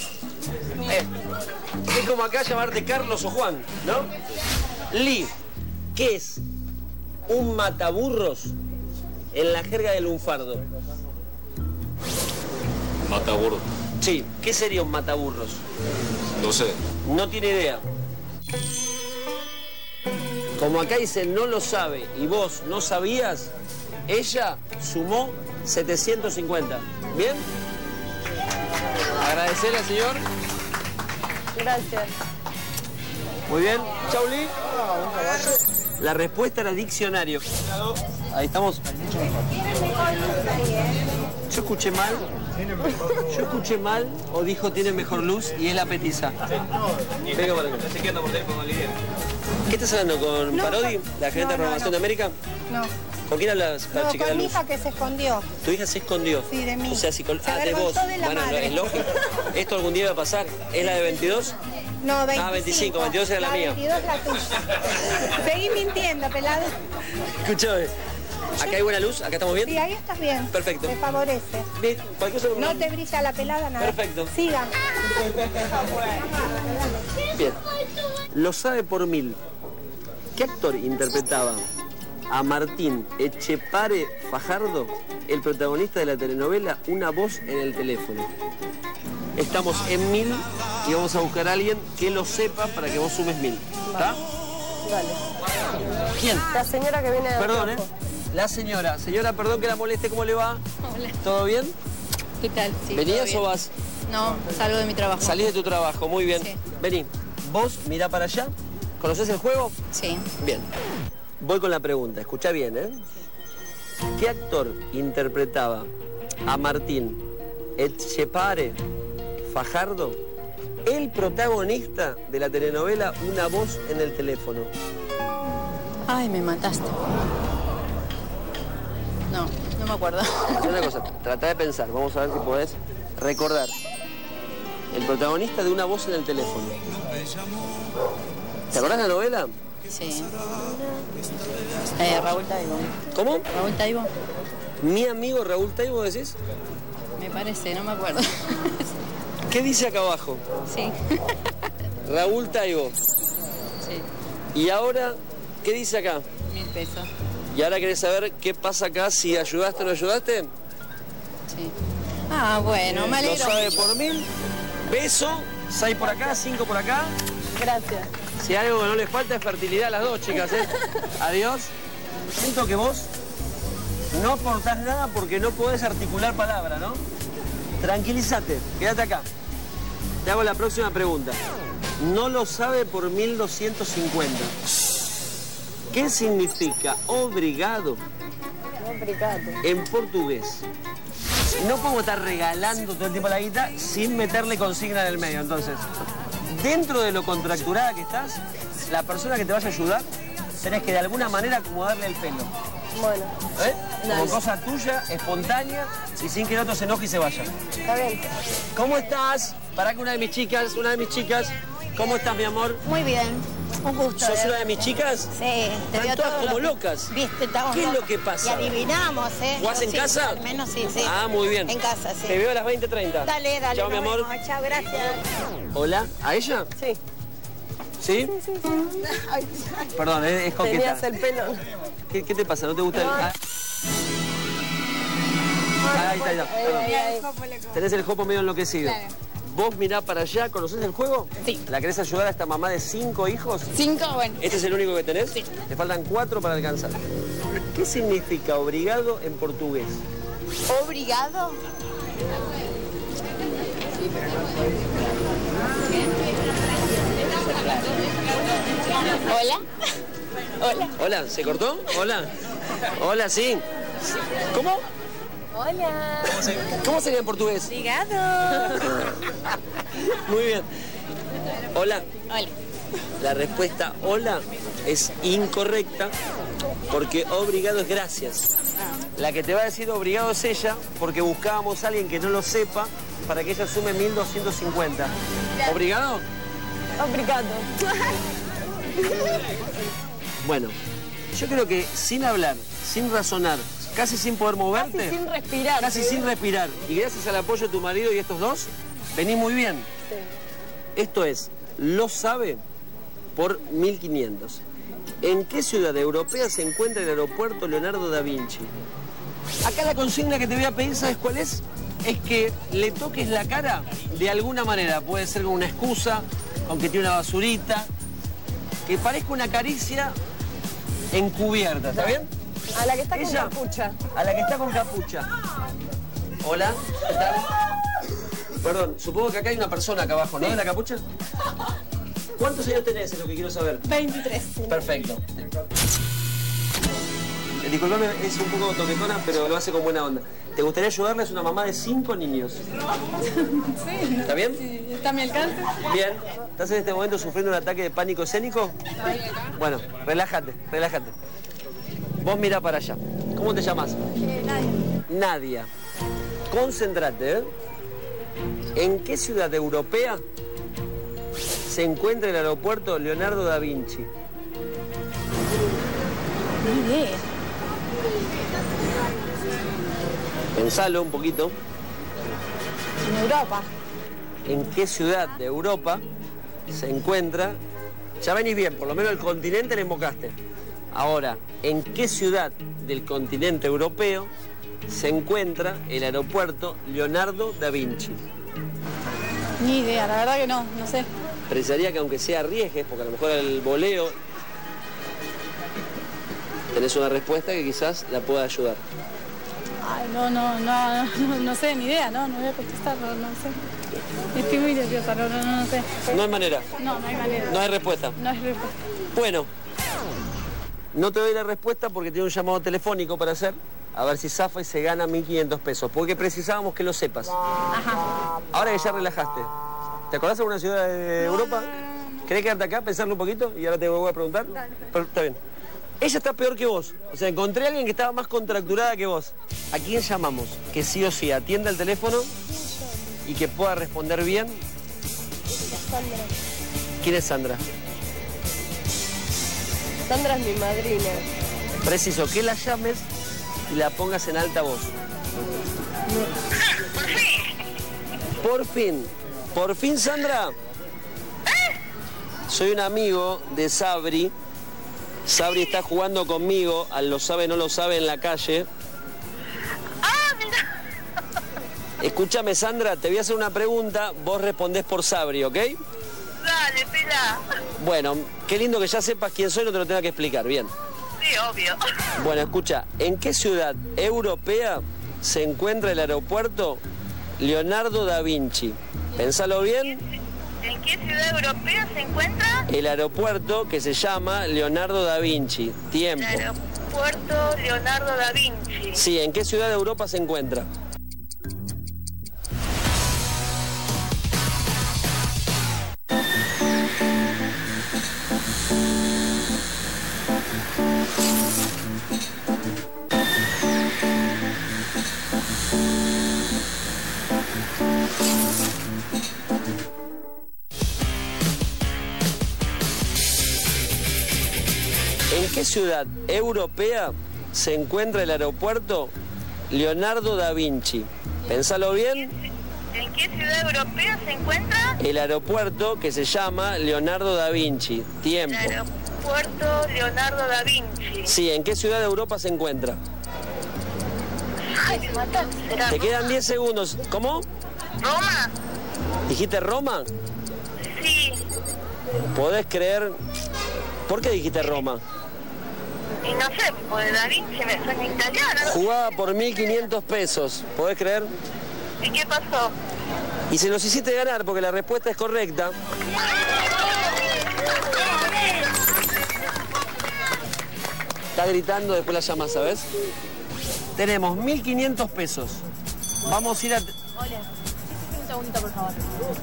Es como acá llamarte Carlos o Juan, ¿no? Lee, ¿qué es un mataburros en la jerga del lunfardo? Mataburro. Sí, ¿qué sería un mataburros? No sé. No tiene idea. Como acá dice no lo sabe y vos no sabías, ella sumó 750. ¿Bien? Agradecerle al señor. Gracias. Muy bien. Chau, Lee. La respuesta era diccionario. Ahí estamos. Yo escuché mal. Yo escuché mal o dijo tiene mejor luz y es la petiza. Venga para acá. ¿Qué estás hablando con Parodi, la gerente de programación de América? No. ¿Con quién hablas para No, chequear con la mi luz? hija que se escondió. Tu hija se escondió. Sí, de mí. O sea, Se de vos. avergonzó de la Bueno, madre. es lógico. Esto algún día va a pasar. ¿Es la de 22? No, 25. Ah, 25, 22 era la mía. 22 es la tuya. Seguí mintiendo, pelado. Escúchame. ¿Acá hay buena luz? ¿Acá estamos bien? Sí, ahí estás bien. Perfecto. Te favorece. Bien, cualquier cosa... No te brilla la pelada, nada. Perfecto. Siga. Bien. Lo sabe por 1000. ¿Qué actor interpretaba a Martín Echepare Fajardo, el protagonista de la telenovela Una voz en el teléfono? Estamos en 1000 y vamos a buscar a alguien que lo sepa para que vos sumes 1000. ¿Está? Dale. ¿Quién? La señora que viene de Perdón, abajo. La señora. Señora, perdón que la moleste, ¿cómo le va? Hola. ¿Todo bien? ¿Qué tal? Sí, ¿Venías todo bien. o vas? No, salgo de mi trabajo. Salís de tu trabajo, muy bien. Sí. Vení. Vos, mirá para allá. ¿Conocés el juego? Sí. Bien. Voy con la pregunta, escuchá bien, ¿eh? ¿Qué actor interpretaba a Martín Echepare Fajardo, el protagonista de la telenovela Una voz en el teléfono? Ay, me mataste. No, no me acuerdo. Haz una cosa, trata de pensar, vamos a ver si podés recordar. El protagonista de Una voz en el teléfono. ¿Te acordás de la novela? Sí. Raúl Taibo. ¿Cómo? Raúl Taibo. ¿Mi amigo Raúl Taibo decís? Me parece, no me acuerdo. ¿Qué dice acá abajo? Sí. Raúl Taibo. Sí. ¿Y ahora qué dice acá? 1000 pesos. ¿Y ahora querés saber qué pasa acá, si ayudaste o no ayudaste? Sí. Ah, bueno, me alegro. Lo sabe mucho. por 1000. Beso, 6 por acá, 5 por acá. Gracias. Si algo que no les falta es fertilidad a las dos, chicas, ¿eh? Adiós. Siento que vos no aportás nada porque no podés articular palabra, ¿no? Tranquilízate, quédate acá. Te hago la próxima pregunta. No lo sabe por 1250. ¿Qué significa obrigado Obrigado. en portugués? No podemos estar regalando todo el tiempo la guita sin meterle consigna en el medio. Entonces, dentro de lo contracturada que estás, la persona que te vaya a ayudar, tenés que de alguna manera acomodarle el pelo. Bueno. ¿Eh? Como Dale. cosa tuya, espontánea y sin que el otro se enoje y se vaya. Está bien. ¿Cómo estás? Para que una de mis chicas, ¿cómo estás, mi amor? Muy bien. Un gusto. ¿Sos una de mis chicas? Sí, te Están veo todas todo como lo- locas. Viste, estamos ¿Qué es lo locas. que pasa? Y adivinamos, ¿eh? ¿Jugás en Sí, casa? Al menos sí, sí. Ah, muy bien. En casa, sí. Te veo a las 20:30. Dale, dale. Chao, mi nos amor. vemos. Chao, gracias. Hola, ¿a ella? Sí. ¿Sí? Ay, Perdón, es coqueta. tenías el pelo. ¿Qué te pasa? ¿No te gusta el...? No. Ah. Ahí está, ya. Perdón. Tenés el jopo medio enloquecido. Vos mirá para allá, ¿conocés el juego? Sí. ¿La querés ayudar a esta mamá de 5 hijos? 5, bueno. ¿Este es el único que tenés? Sí. Te faltan 4 para alcanzar. ¿Qué significa obrigado en portugués? ¿Obrigado? Hola. Hola. Hola, ¿se cortó? Hola. Hola, sí. ¿Cómo? Hola. ¿Cómo sería en portugués? Obrigado. Muy bien. Hola. Hola. La respuesta hola es incorrecta porque obrigado es gracias. La que te va a decir obrigado es ella porque buscábamos a alguien que no lo sepa para que ella sume 1250. ¿Obrigado? Obrigado. Bueno, yo creo que sin hablar, sin razonar, casi sin poder moverte, Casi sin respirar. casi sin respirar, y gracias al apoyo de tu marido y estos dos, venís muy bien. Sí. Esto es, lo sabe por 1500. ¿En qué ciudad europea se encuentra el aeropuerto Leonardo da Vinci? Acá la consigna que te voy a pedir, ¿sabes cuál es? Es que le toques la cara de alguna manera. Puede ser con una excusa, aunque tiene una basurita, que parezca una caricia encubierta, ¿está bien? A la que está con Ella. capucha. A la que está con capucha. Hola, ¿qué tal? Perdón, supongo que acá hay una persona acá abajo, ¿no? ¿De la capucha? ¿Cuántos años tenés? Es lo que quiero saber. 23. Perfecto. Disculpame, es un poco toquetona, pero lo hace con buena onda. ¿Te gustaría ayudarle? Es una mamá de 5 niños. Sí. ¿Está bien? Sí, está a mi alcance. Bien. ¿Estás en este momento sufriendo un ataque de pánico escénico? Bueno, relájate, relájate. Vos mirá para allá. ¿Cómo te llamas? Nadia. Nadia. Concéntrate, ¿eh? ¿En qué ciudad europea se encuentra el aeropuerto Leonardo da Vinci? Ni idea. Pensalo un poquito. En Europa. ¿En qué ciudad de Europa se encuentra? Ya venís bien, por lo menos el continente le invocaste. Ahora, ¿en qué ciudad del continente europeo se encuentra el aeropuerto Leonardo da Vinci? Ni idea, la verdad que no sé. Precisaría que aunque sea arriesgues, porque a lo mejor el voleo tenés una respuesta que quizás la pueda ayudar. Ay, no sé, ni idea, no voy a contestar, no sé. Estoy muy nerviosa, no sé. No hay manera. No hay manera. No hay respuesta. No hay respuesta. Bueno, no te doy la respuesta porque tiene un llamado telefónico para hacer, a ver si zafa y se gana 1.500 pesos, porque precisábamos que lo sepas. Ajá. Ahora que ya relajaste, ¿te acordás de alguna ciudad de Europa? ¿Querés quedarte acá, pensarlo un poquito y ahora te voy a preguntar? Pero, está bien. Ella está peor que vos. O sea, encontré a alguien que estaba más contracturada que vos. ¿A quién llamamos? Que sí o sí atienda el teléfono y que pueda responder bien. Sandra. ¿Quién es Sandra? Sandra es mi madrina. Preciso que la llames y la pongas en alta voz. Por fin. Por fin, Sandra. Soy un amigo de Sabri. Sabri está jugando conmigo, al lo sabe, no lo sabe, en la calle. Ah, mira. Escúchame, Sandra, te voy a hacer una pregunta, vos respondés por Sabri, ¿ok? Dale, pila. Bueno, qué lindo que ya sepas quién soy, no te lo tenga que explicar, bien. Sí, obvio. Bueno, escucha, ¿en qué ciudad europea se encuentra el aeropuerto Leonardo da Vinci? Pensalo bien. ¿En qué ciudad europea se encuentra? El aeropuerto que se llama Leonardo da Vinci. Tiempo. El aeropuerto Leonardo da Vinci. Sí, ¿en qué ciudad de Europa se encuentra? ¿En qué ciudad europea se encuentra el aeropuerto Leonardo da Vinci? Pensalo bien. ¿En qué ciudad europea se encuentra? El aeropuerto que se llama Leonardo da Vinci. Tiempo. El aeropuerto Leonardo da Vinci. Sí, ¿en qué ciudad de Europa se encuentra? Ay, me mataste. ¿Será Te Roma? quedan 10 segundos. ¿Cómo? ¿Roma? ¿Dijiste Roma? Sí. ¿Podés creer? ¿Por qué dijiste Roma? Y no sé, pues Da Vinci me suena italiano. Jugaba por 1.500 pesos. ¿Podés creer? ¿Y qué pasó? Y se los hiciste ganar porque la respuesta es correcta. Está gritando, después la llamas, ¿sabes? Tenemos 1.500 pesos. Vamos a ir a... Hola. Un segundito, por favor.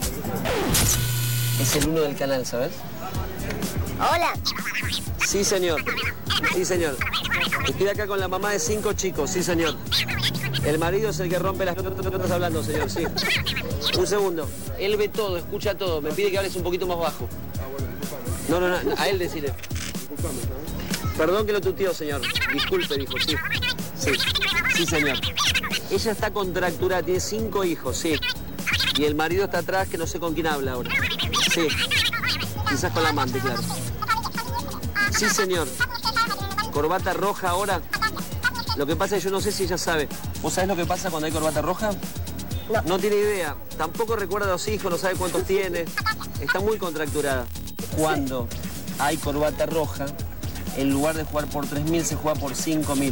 Es el 1 del canal, ¿sabes? Hola. Sí, señor. Sí, señor. Estoy acá con la mamá de 5 chicos. Sí, señor. El marido es el que rompe las... Estás hablando, señor, sí. Un segundo. Él ve todo, escucha todo. Me pide que hables un poquito más bajo. No, a él decirle. Perdón que lo tuteo, señor. Disculpe, dijo, sí. Sí, señor. Ella está contracturada, tiene 5 hijos, sí. Y el marido está atrás, que no sé con quién habla ahora. Sí. Quizás con la amante, claro. Sí, señor. Corbata roja ahora. Lo que pasa es que yo no sé si ella sabe. ¿Vos sabés lo que pasa cuando hay corbata roja? No. No tiene idea. Tampoco recuerda a los hijos, no sabe cuántos tiene. Está muy contracturada. Cuando hay corbata roja, en lugar de jugar por 3.000, se juega por 5.000.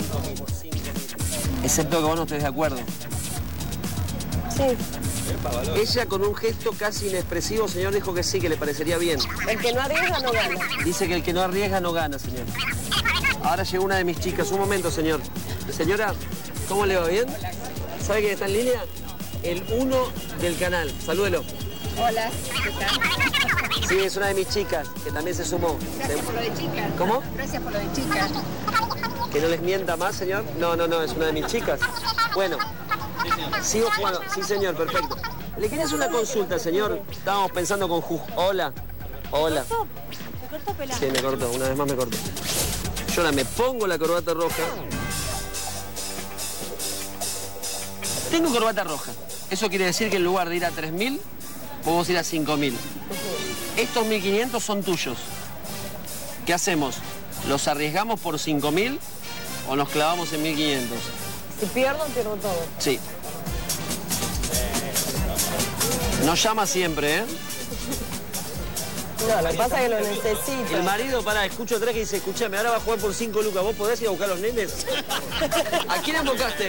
Excepto que vos no estés de acuerdo. Sí. Ella con un gesto casi inexpresivo, señor, dijo que sí, que le parecería bien. El que no arriesga no gana. Dice que el que no arriesga no gana, señor. Ahora llegó una de mis chicas. Un momento, señor. Señora, ¿cómo le va? ¿Bien? ¿Sabe quién está en línea? El 1 del canal. Salúdelo. Hola, ¿qué tal? Sí, es una de mis chicas, que también se sumó. Gracias por lo de chica. ¿Cómo? Gracias por lo de chica. ¿Que no les mienta más, señor? No, es una de mis chicas. Bueno, sigo jugando. Sí, señor, perfecto. Le quería hacer una consulta, señor. Estábamos pensando con Hola. Hola. ¿Te cortó pelado? Sí, me cortó. Una vez más me cortó. Yo ahora me pongo la corbata roja. Tengo corbata roja. Eso quiere decir que en lugar de ir a 3.000, podemos ir a 5.000. Estos 1.500 son tuyos. ¿Qué hacemos? ¿Los arriesgamos por 5.000 o nos clavamos en 1.500? Si pierdo, pierdo todo. Sí. Nos llama siempre, ¿eh? No, lo que pasa es que lo necesito. El marido, pará, escucho atrás que dice, escúchame, ahora va a jugar por 5 lucas. ¿Vos podés ir a buscar a los nenes? ¿A quién invocaste?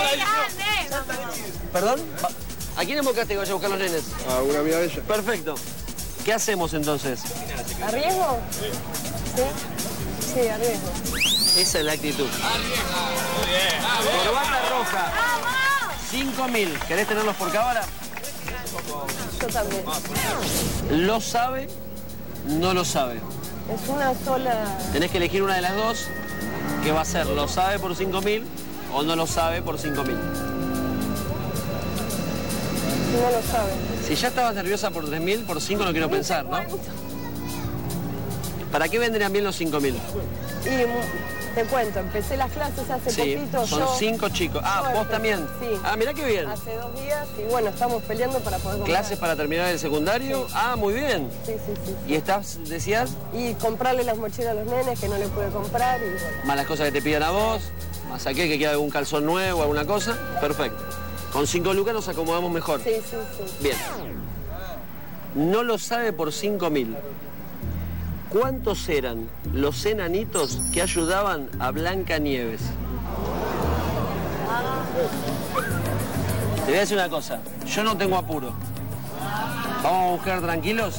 ¿Perdón? ¿A quién invocaste que vaya a buscar a los nenes? A una amiga de ella. Perfecto. ¿Qué hacemos entonces? ¿Arriesgo? ¿Sí? Sí, arriesgo. Esa es la actitud. Corbata roja. 5.000. ¿Querés tenerlos por cámara? Yo también. ¿Lo sabe? No lo sabe. Es una sola... Tenés que elegir una de las dos, que va a ser lo sabe por 5.000 o no lo sabe por 5.000. No lo sabe. Si ya estabas nerviosa por 3.000, por 5 no quiero pensar, ¿no? ¿Para qué vendrían bien los 5.000? Y te cuento, empecé las clases hace poquito. Son 5 chicos. Ah, Suerte. ¿vos también? Sí. Ah, mirá qué bien. Hace 2 días y bueno, estamos peleando para poder comprar. ¿Clases para terminar el secundario? Sí. Ah, muy bien. Sí. ¿Y estás, decías? Y comprarle las mochilas a los nenes que no le pude comprar y bueno. Más las cosas que te pidan a vos, más aquel que queda algún calzón nuevo, alguna cosa. Perfecto. Con 5 lucas nos acomodamos mejor. Sí. Bien. No lo sabe por 5.000. ¿Cuántos eran los enanitos que ayudaban a Blancanieves? Te voy a decir una cosa. Yo no tengo apuro. Vamos a buscar tranquilos.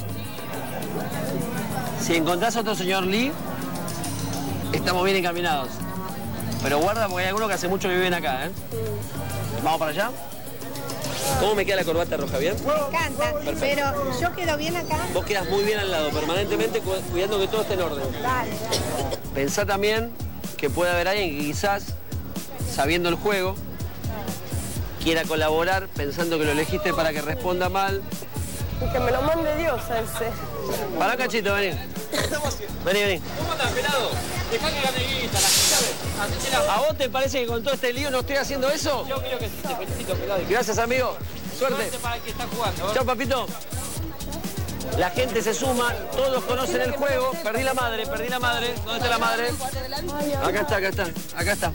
Si encontrás a otro señor Lee, estamos bien encaminados. Pero guarda porque hay algunos que hace mucho que viven acá, ¿eh? ¿Vamos para allá? ¿Cómo me queda la corbata roja? ¿Bien? Me encanta, pero yo quedo bien acá. Vos quedás muy bien al lado, permanentemente cuidando que todo esté en orden. Dale. Pensá también que puede haber alguien que quizás, sabiendo el juego, quiera colaborar pensando que lo elegiste para que responda mal. Y que me lo mande Dios a ese. Pará, Cachito, vení. Vení. ¿Cómo andás, pelado? Dejá que gane guita, la gente. ¿A vos te parece que con todo este lío no estoy haciendo eso? Yo creo que sí, te felicito, pelado. Gracias, amigo. Suerte. Para el que está jugando. Chao, papito. La gente se suma, todos conocen el juego. Perdí la madre. ¿Dónde está la madre? Acá está.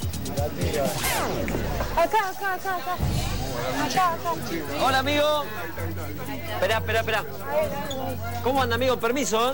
Acá. Hola, amigo. Espera. ¿Cómo anda, amigo? Permiso, ¿eh?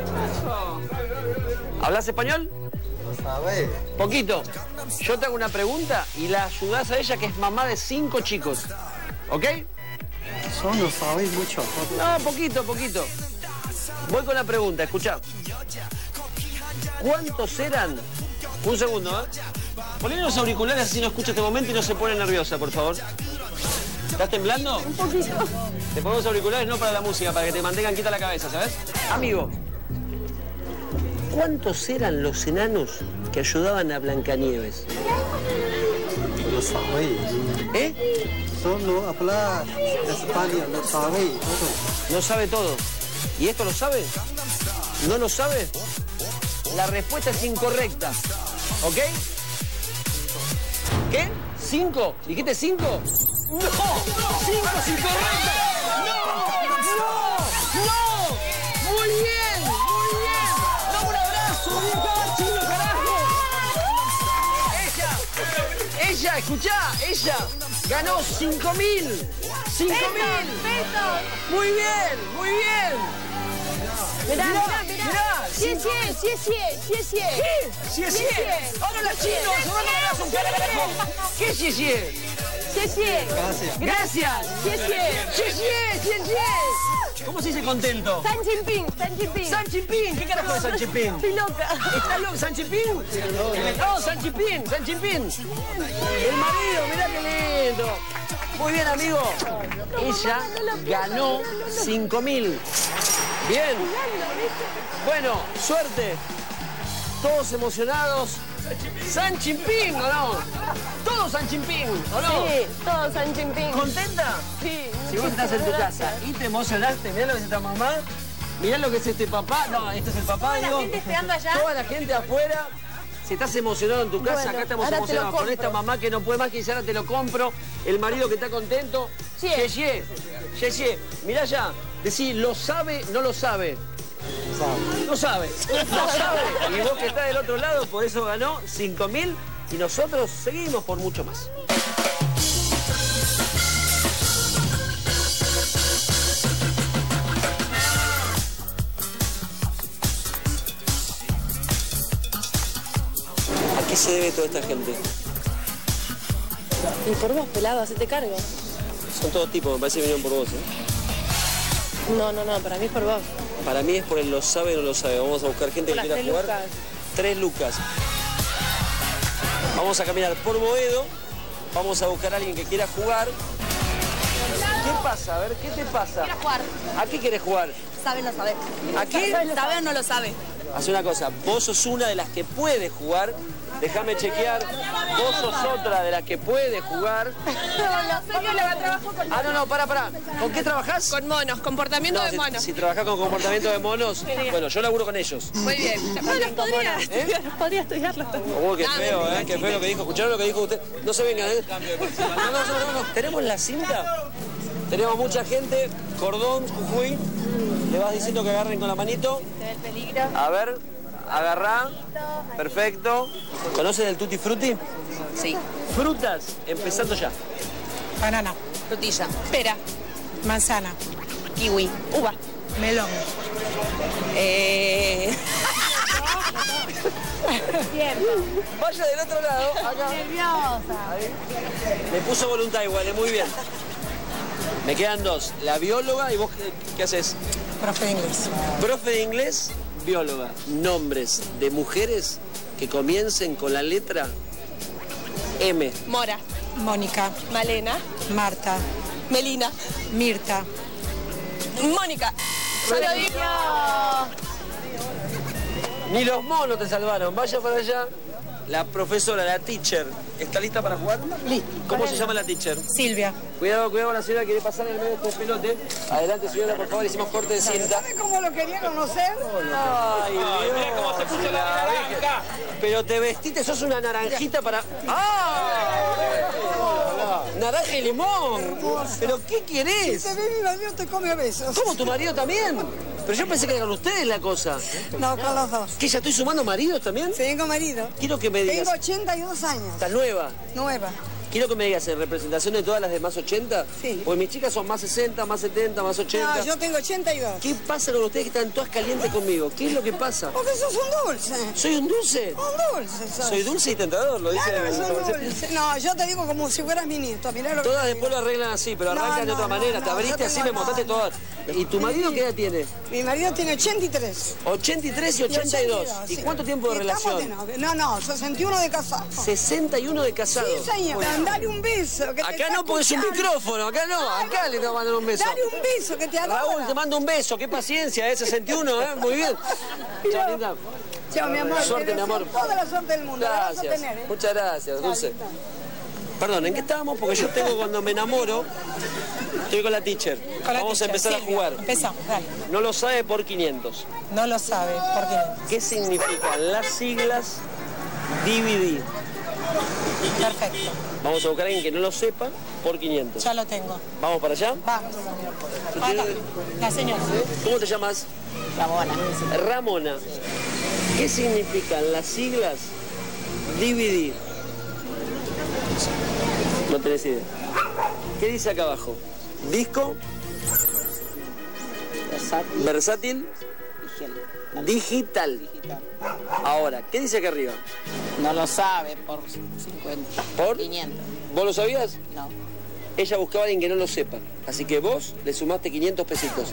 ¿Hablas español? No sabés. Poquito. Yo te hago una pregunta y la ayudás a ella, que es mamá de 5 chicos. ¿Ok? Yo no sabés mucho. No, poquito. Voy con la pregunta, escuchá. ¿Cuántos eran? Un segundo, ¿eh? Ponle los auriculares así no escucha este momento y no se pone nerviosa, por favor. ¿Estás temblando? Un poquito. Te ponemos auriculares no para la música, para que te mantengan quieta la cabeza, ¿sabes? Amigo, ¿cuántos eran los enanos que ayudaban a Blancanieves? No sabés. ¿Eh? Solo hablar español, no sabés todo. No sabe todo. ¿Y esto lo sabe? ¿No lo sabe? La respuesta es incorrecta. ¿Ok? ¿Qué? ¿5? ¿Dijiste 5? ¡No! ¡5 es incorrecto! ¡No! ¡Muy bien! ¡Dame un abrazo! ¡Bien, chino, carajo! Ella, escuchá, ella ganó 5.000. 5.000. Muy bien. Mirá. Sí. Ahora la chino, se van a dar un carajo. ¿Qué sí? Gracias. ¿Cómo se dice contento? San Jinping. ¿Qué carajo es San Jinping? Estoy loca. ¿Estás loco, San Jinping? No, San Jinping. El marido, mirá qué lindo. Muy bien, amigo. Ella ganó 5.000. Bien. Bueno, suerte. Todos emocionados. San Chimpín, ¿o no? Todos San Chimpín, ¿o no? Sí, todos San Chimpín. ¿Contenta? Sí. Si vos estás en tu casa y te emocionaste, mirá lo que es esta mamá, mirá lo que es este papá. No, este es el papá, Toda la gente esperando allá. Toda la gente afuera. Si estás emocionado en tu casa, Bueno, acá estamos ahora te lo emocionados con compro. esta mamá que no puede más, que dice, ahora te lo compro. El marido que está contento. Sí. Yeye, mirá ya. Decí, ¿lo sabe? ¿No lo sabe? No sabe. No sabe. Y vos que estás del otro lado, por eso ganó 5.000 y nosotros seguimos por mucho más. ¿A qué se debe toda esta gente? Y por vos, pelado, hacete cargo. Son todos tipos, me parece que vinieron por vos, ¿eh? No, para mí es por vos. Para mí es por el lo sabe o no lo sabe. Vamos a buscar gente que quiera jugar. 3 lucas. Vamos a caminar por Boedo. Vamos a buscar a alguien que quiera jugar. ¿Qué pasa? A ver, ¿qué te pasa? Quiero jugar. ¿A qué quieres jugar? ¿Sabe o no sabe? ¿A qué? ¿Sabe o no lo sabe? Haz una cosa, vos sos una de las que puede jugar. Déjame chequear. Vos sos otra de las que puede jugar. Soy bióloga, trabajo con... Ah, no, para. ¿Con qué trabajás? Con monos, comportamiento de monos. Si trabajás con comportamiento de monos, bueno, yo laburo con ellos. Muy bien. Bueno, podría estudiarlo. Oh, qué feo, qué feo lo que dijo. ¿Escucharon lo que dijo usted? No se vengan, No. ¿Tenemos la cinta? Tenemos mucha gente. Cordón, Jujuy. Le vas diciendo que agarren con la manito. Se ve el peligro. A ver, agarrá. Perfecto. ¿Conocen el Tutti Frutti? Sí. Frutas, empezando ya. Banana, Frutilla. Pera, manzana, Kiwi. uva, melón. Vaya del otro lado, acá. Nerviosa. Ahí. Me puso voluntad igual, muy bien. Me quedan 2, la bióloga y vos, ¿qué haces? Profe de inglés. Profe de inglés, bióloga. Nombres de mujeres que comiencen con la letra M. Mora, Mónica, Malena, Marta, Melina, Mirta. Mónica. Ya lo digo. Ni los monos te salvaron. Vaya para allá. La profesora, la teacher, ¿está lista para jugar? ¿Cómo se llama la teacher? Silvia. Cuidado, la señora quiere pasar en el medio de este pelote. Adelante, señora, por favor, hicimos corte de cinta. ¿Sabe cómo lo quería conocer? Ay, mira cómo se puso la naranja. Pero te vestiste, sos una naranjita para... ¡Ah! Naranja y limón. ¿Pero qué querés? Si te ve mi marido, te come a besos. ¿Cómo, tu marido también? Pero yo pensé que eran ustedes la cosa. No, con los dos. ¿Qué, ya estoy sumando maridos también? Sí, tengo marido. Quiero que me digas... Tengo 82 años. ¿Estás nueva? Nueva. Quiero que me digas, ¿en representación de todas las de más 80? Sí. Pues mis chicas son más 60, más 70, más 80. No, yo tengo 82. ¿Qué pasa con ustedes que están todas calientes conmigo? ¿Qué es lo que pasa? Porque sos un dulce. ¿Soy un dulce? Un dulce sos. Soy dulce y tentador, lo dice. Claro, soy dulce. No, yo te digo como si fueras mi nieto. Mirá lo Todas que después lo arreglan así, pero arrancan de otra manera. Te abriste así, me mostraste todas. ¿Y tu marido qué edad tiene? Mi marido tiene 83. 83 y 82. ¿Y sí. cuánto tiempo de Estamos relación? No, 61 de casado. 61 de casado. Sí, señor. Dale un beso. Que te Acá está no, porque es un escuchando. micrófono. Acá no, acá le tengo que mandar un beso. Dale un beso, que te adora. Raúl, te mando un beso. Qué paciencia, 61, ¿eh? Muy bien. Chao, linda. Chao, mi amor. Suerte, te mi amor. deseo toda la suerte del mundo. La vas a Gracias. tener, ¿eh? Muchas gracias, Dulce. Chao, Perdón, ¿en qué estábamos? Porque yo tengo cuando me enamoro, estoy con la teacher. Vamos a empezar a jugar. Empezamos, dale. No lo sabe por 500. No lo sabe, ¿por qué? ¿Qué significan las siglas DVD? Perfecto. Vamos a buscar a alguien que no lo sepa por 500. Ya lo tengo. ¿Vamos para allá? Vamos. Acá, la señora. ¿Cómo te llamas? Ramona. Ramona. ¿Qué significan las siglas DVD? No tenés idea. ¿Qué dice acá abajo? Disco. Versátil. Digital. Ahora, ¿qué dice acá arriba? No lo sabe por 50. ¿Por? 500. ¿Vos lo sabías? No. Ella buscaba a alguien que no lo sepa. Así que vos le sumaste 500 pesitos.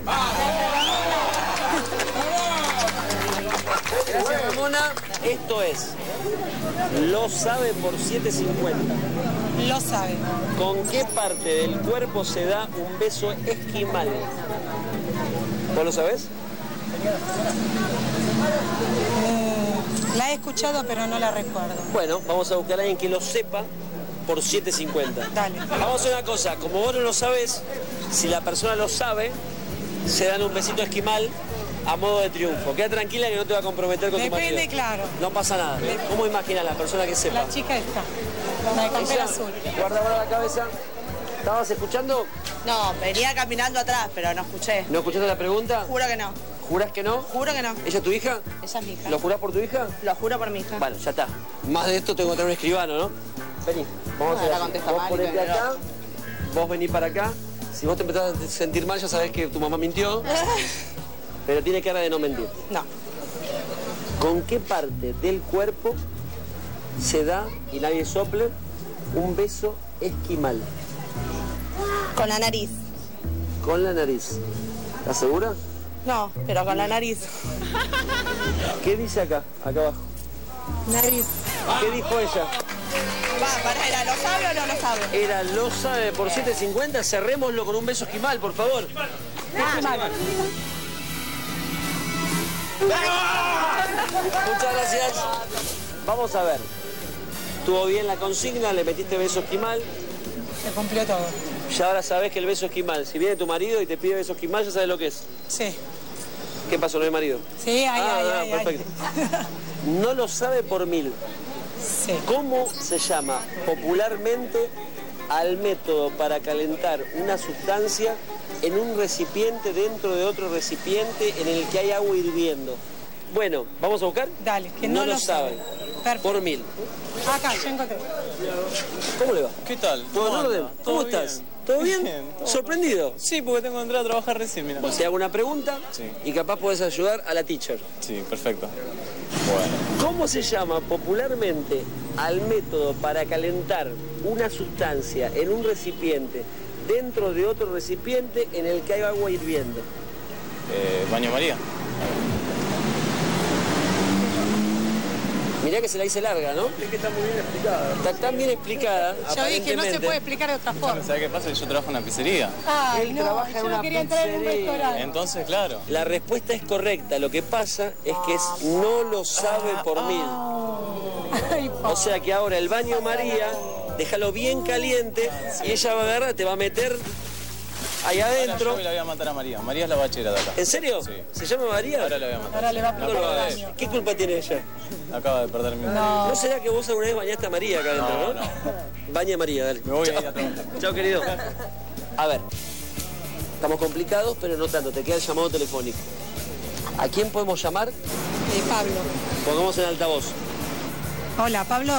Gracias, Ramona. Esto es Lo sabe por 7.50. Lo sabe. ¿Con qué parte del cuerpo se da un beso esquimal? ¿Vos lo sabés? La he escuchado, pero no la recuerdo. Bueno, vamos a buscar a alguien que lo sepa por 7.50. Dale. Vamos a hacer una cosa, como vos no lo sabes, si la persona lo sabe, se dan un besito esquimal a modo de triunfo. Queda tranquila que no te va a comprometer con tu marido. Depende, claro. No pasa nada. ¿Cómo imaginas la persona que sepa? La chica esta, la de campera azul. Guarda la cabeza. ¿Estabas escuchando? No, venía caminando atrás, pero no escuché. ¿No escuchaste la pregunta? Juro que no. ¿Jurás que no? Juro que no. ¿Ella es tu hija? Ella es mi hija. ¿Lo jurás por tu hija? Lo juro por mi hija. Bueno, ya está. Más de esto tengo que tener un escribano, ¿no? Vení, vamos a hacer así. Vos ponete acá, vos venís para acá. Si vos te empezás a sentir mal, ya sabés que tu mamá mintió. Pero tiene cara de no mentir. No. ¿Con qué parte del cuerpo se da, y nadie sople, un beso esquimal? Con la nariz. Con la nariz. ¿Estás segura? No, pero con la nariz. ¿Qué dice acá? Acá abajo. Nariz. ¿Qué dijo ella? ¿Era lo sabe o no lo sabe? Era lo sabe por 7.50. Cerrémoslo con un beso esquimal, por favor. Muchas gracias. Vamos a ver. ¿Estuvo bien la consigna? ¿Le metiste beso esquimal? Se cumplió todo. Ya ahora sabés que el beso esquimal, si viene tu marido y te pide beso esquimal, ya sabes lo que es. Sí. ¿Qué pasó? ¿No hay marido? Sí, ay. Perfecto. No lo sabe por 1000. Sí. ¿Cómo se llama popularmente al método para calentar una sustancia en un recipiente dentro de otro recipiente en el que hay agua hirviendo? Bueno, ¿vamos a buscar? Dale, que no lo sabe. Perfecto. Por 1000. Acá, ya encontré. ¿Cómo le va? ¿Qué tal? ¿Todo en orden? ¿Cómo estás? ¿Todo bien? ¿Sorprendido? Sí, porque tengo que entrar a trabajar recién, mira. Te hago una pregunta y capaz podés ayudar a la teacher. Sí, perfecto. Bueno. ¿Cómo se llama popularmente al método para calentar una sustancia en un recipiente dentro de otro recipiente en el que hay agua hirviendo? Baño María. Mirá que se la hice larga, ¿no? Es que está muy bien explicada. Está tan bien explicada. Yo dije, no se puede explicar de otra forma. ¿Sabes qué pasa? Yo trabajo en una pizzería. Ay, Él no, trabaja en una quería entrar en un pizzería. restaurante. Entonces, claro. La respuesta es correcta. Lo que pasa es que no lo sabe por 1000. Ay, O sea que ahora el baño María, déjalo bien caliente y ella va a agarrar, te va a meter ahí adentro. Ahora yo la voy a matar a María. María es la bachera de acá. ¿En serio? Sí. ¿Se llama María? Ahora la voy a matar. Ahora le va a No preparar lo el hagas. baño. ¿Qué culpa tiene ella? Acaba de perder mi... ¿No será que vos alguna vez bañaste a María acá adentro, no? Baña a María, dale. Me voy Chao. a ir a trabajar. Chao, querido. A ver, estamos complicados, pero no tanto. Te queda el llamado telefónico. ¿A quién podemos llamar? Pablo. Pongamos en altavoz. Hola, Pablo.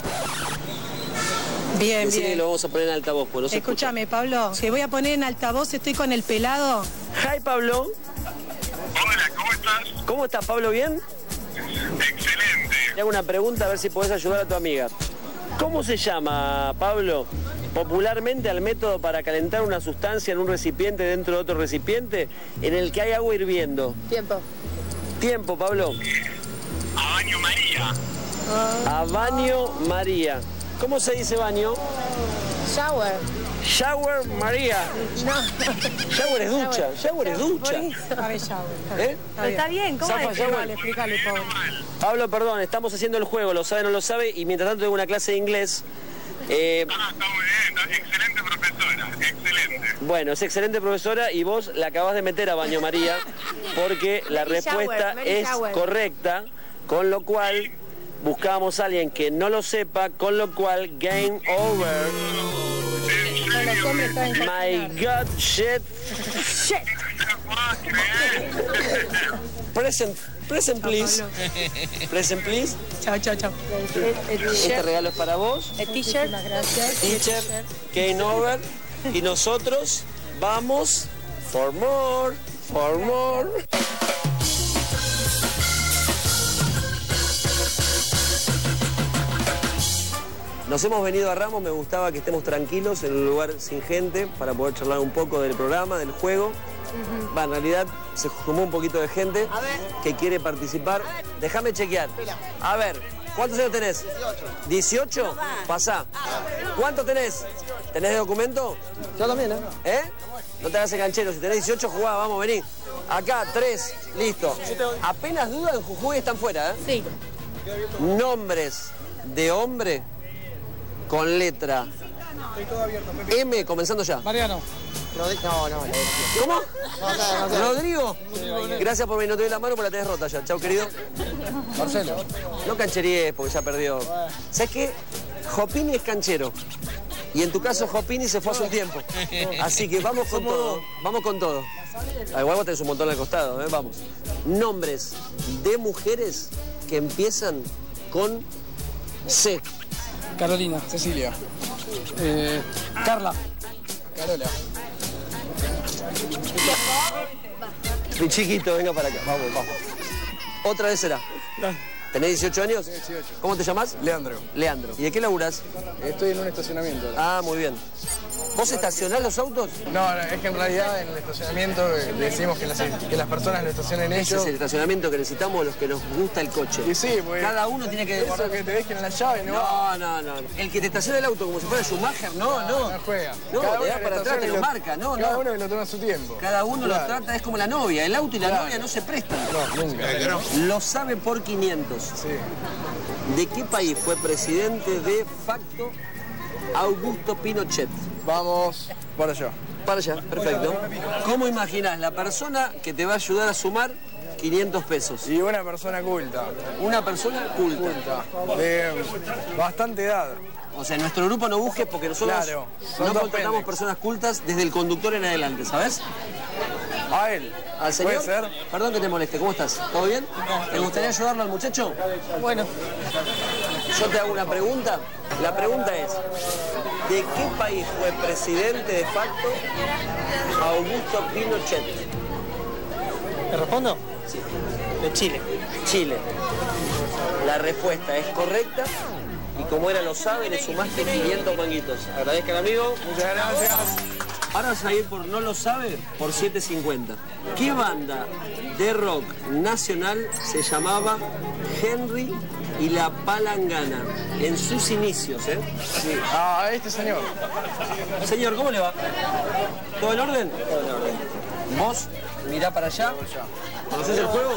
Bien, Decirle que bien. lo vamos a poner en altavoz, pues no se Escúchame, Pablo. Te voy a poner en altavoz, estoy con el pelado. Hi, Pablo. Hola, ¿cómo estás? ¿Cómo estás, Pablo? ¿Bien? Excelente. Te hago una pregunta a ver si podés ayudar a tu amiga. ¿Cómo se llama, Pablo, popularmente al método para calentar una sustancia en un recipiente dentro de otro recipiente en el que hay agua hirviendo? Tiempo. Tiempo, Pablo. A baño María. A baño María. ¿Cómo se dice baño? Shower. Shower María. No. Shower es ducha. Shower es ducha. A ver, shower. ¿Eh? Pero está bien, ¿cómo Zafa es? shower. Explícale, pobre. Pablo, perdón, estamos haciendo el juego, lo sabe o no lo sabe, y mientras tanto tengo una clase de inglés. Está muy bien, excelente profesora, excelente. Bueno, es excelente profesora y vos la acabás de meter a baño María porque la respuesta es correcta, con lo cual buscábamos a alguien que no lo sepa, con lo cual game over. My God, shit. Present, please. Present, please. Chao, chao, chao. Este regalo es para vos. El t-shirt. Gracias. Teacher, game over. Y nosotros vamos for more, for more. Nos hemos venido a Ramos, me gustaba que estemos tranquilos en un lugar sin gente para poder charlar un poco del programa, del juego. En realidad se sumó un poquito de gente que quiere participar. Déjame chequear. A ver, ¿cuántos años tenés? 18. ¿18? Pasá. ¿Cuánto tenés? ¿Tenés documento? Yo también, ¿Eh? No te hagas el canchero. Si tenés 18, jugá, vamos, vení. Acá, 3, listo. Apenas dudan, Jujuy están fuera, ¿eh? Sí. Nombres de hombre con letra M, comenzando ya. Mariano. ¿Cómo? No sé. ¿Rodrigo? Gracias por venir, no te doy la mano porque la tenés rota ya. Chau, querido. Marcelo. No cancheríes porque ya perdió. ¿Sabes qué? Jopini es canchero. Y en tu caso Jopini se fue hace un tiempo. Así que vamos con todo. Vamos con todo. Igual vos tenés un montón al costado, ¿eh? Vamos. Nombres de mujeres que empiezan con C. Carolina. Cecilia. Carla. Carola. Mi chiquito, venga para acá. Vamos. Otra vez será. ¿Tenés 18 años? 18. ¿Cómo te llamas? Leandro. Leandro. ¿Y de qué laburás? Estoy en un estacionamiento. Ah, muy bien. ¿Vos estacionás los autos? No, es que en realidad en el estacionamiento decimos que las personas lo estacionen Ese ellos. es el estacionamiento que necesitamos los que nos gusta el coche. Y sí, pues. Cada uno tiene que... Eso que te dejen la llave, ¿no? No. El que te estaciona el auto como si fuera Schumacher, no. No juega. No, Cada te uno das para atrás, te lo marca, no. Cada uno lo toma a su tiempo. Cada uno lo trata, es como la novia. El auto y la novia no se prestan. No, nunca. Lo sabe por 500. Sí. ¿De qué país fue presidente de facto Augusto Pinochet? Vamos para allá. Para allá, perfecto. ¿Cómo imaginás la persona que te va a ayudar a sumar 500 pesos? Y una persona culta. Una persona culta. De bastante edad. O sea, en nuestro grupo no busques porque nosotros Claro, no contratamos personas cultas desde el conductor en adelante, ¿sabes? A él. ¿Al señor? ¿Puede ser? Perdón que te moleste, ¿cómo estás? ¿Todo bien? ¿Te gustaría ayudarlo al muchacho? Bueno. Yo te hago una pregunta. La pregunta es, ¿de qué país fue presidente de facto Augusto Pinochet? ¿Te respondo? Sí. De Chile. Chile. La respuesta es correcta y como era lo sabe, le sumaste 500 manguitos. Agradezca al amigo. Muchas gracias. Ahora vas a ir por no lo sabe por 7.50. ¿Qué banda de rock nacional se llamaba Henry y la Palangana en sus inicios, eh? Sí. Este señor. Señor, ¿cómo le va? ¿Todo en orden? Todo en orden. ¿Vos? Mirá para allá. ¿Conocés el juego?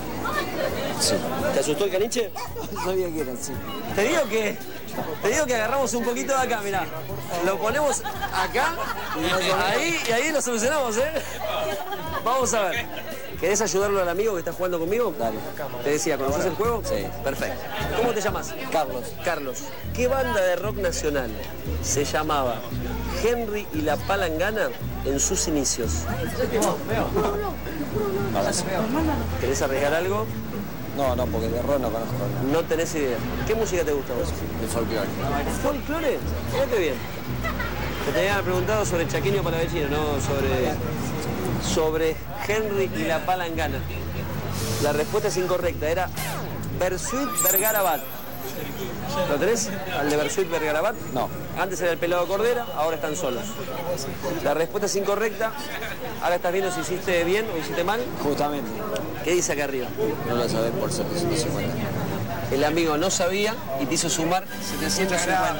Sí. ¿Te asustó el caniche? No sabía que era así. Te digo que agarramos un poquito de acá, mirá. Lo ponemos acá y ahí lo solucionamos, ¿eh? Vamos a ver. ¿Querés ayudarlo al amigo que está jugando conmigo? Dale. Te decía, ¿conoces el juego? Sí. Perfecto. ¿Cómo te llamas? Carlos. Carlos. ¿Qué banda de rock nacional se llamaba Henry y la Palangana en sus inicios? ¿Querés arriesgar algo? No, porque de rock no conozco. No tenés idea. ¿Qué música te gusta a vos? De folclore. ¿Folclore? Mira qué bien. Te había preguntado sobre Chaqueño Palavecino, no sobre Henry y la Palangana. La respuesta es incorrecta, era Bersuit Vergarabat. ¿Lo tenés? ¿Al de Bersuit Vergarabat? No. Antes era el Pelado Cordera, ahora están solos. La respuesta es incorrecta. Ahora estás viendo si hiciste bien o hiciste mal. Justamente. ¿Qué dice acá arriba? No lo sabés por 750. El amigo no sabía y te hizo sumar 750.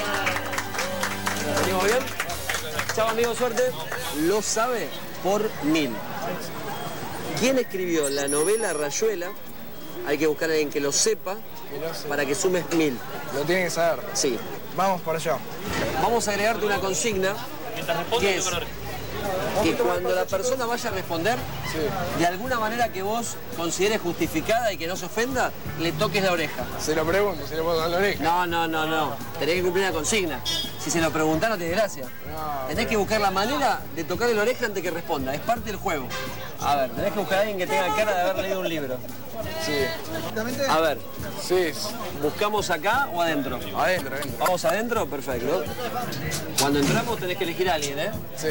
¿Venimos bien? Chao amigo, suerte. Lo sabe por 1000. ¿Quién escribió la novela Rayuela? Hay que buscar a alguien que lo sepa para que sumes 1000. Lo tienen que saber. Sí. Vamos para allá. Vamos a agregarte una consigna que es que cuando la persona vaya a responder, de alguna manera que vos consideres justificada y que no se ofenda, le toques la oreja. Se lo pregunto, se le puedo dar la oreja. No. Tenés que cumplir la consigna. Si se lo preguntás no tiene gracia. Tenés que buscar la manera de tocarle la oreja antes que responda. Es parte del juego. A ver, tenés que buscar a alguien que tenga cara de haber leído un libro. Sí. A ver. Sí. ¿Buscamos acá o adentro? Adentro. ¿Vamos adentro? Perfecto. Cuando entramos tenés que elegir a alguien, ¿eh? Sí.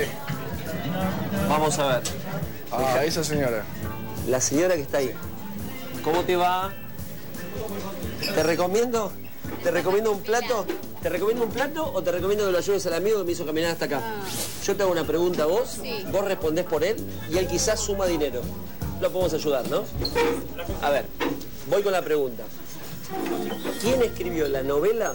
Vamos a ver. Esa señora. La señora que está ahí. ¿Cómo te va? Te recomiendo un plato. ¿Te recomiendo un plato o te recomiendo que lo ayudes al amigo que me hizo caminar hasta acá? Yo te hago una pregunta a vos, vos respondés por él y él quizás suma dinero. Lo podemos ayudar, ¿no? A ver, voy con la pregunta. ¿Quién escribió la novela?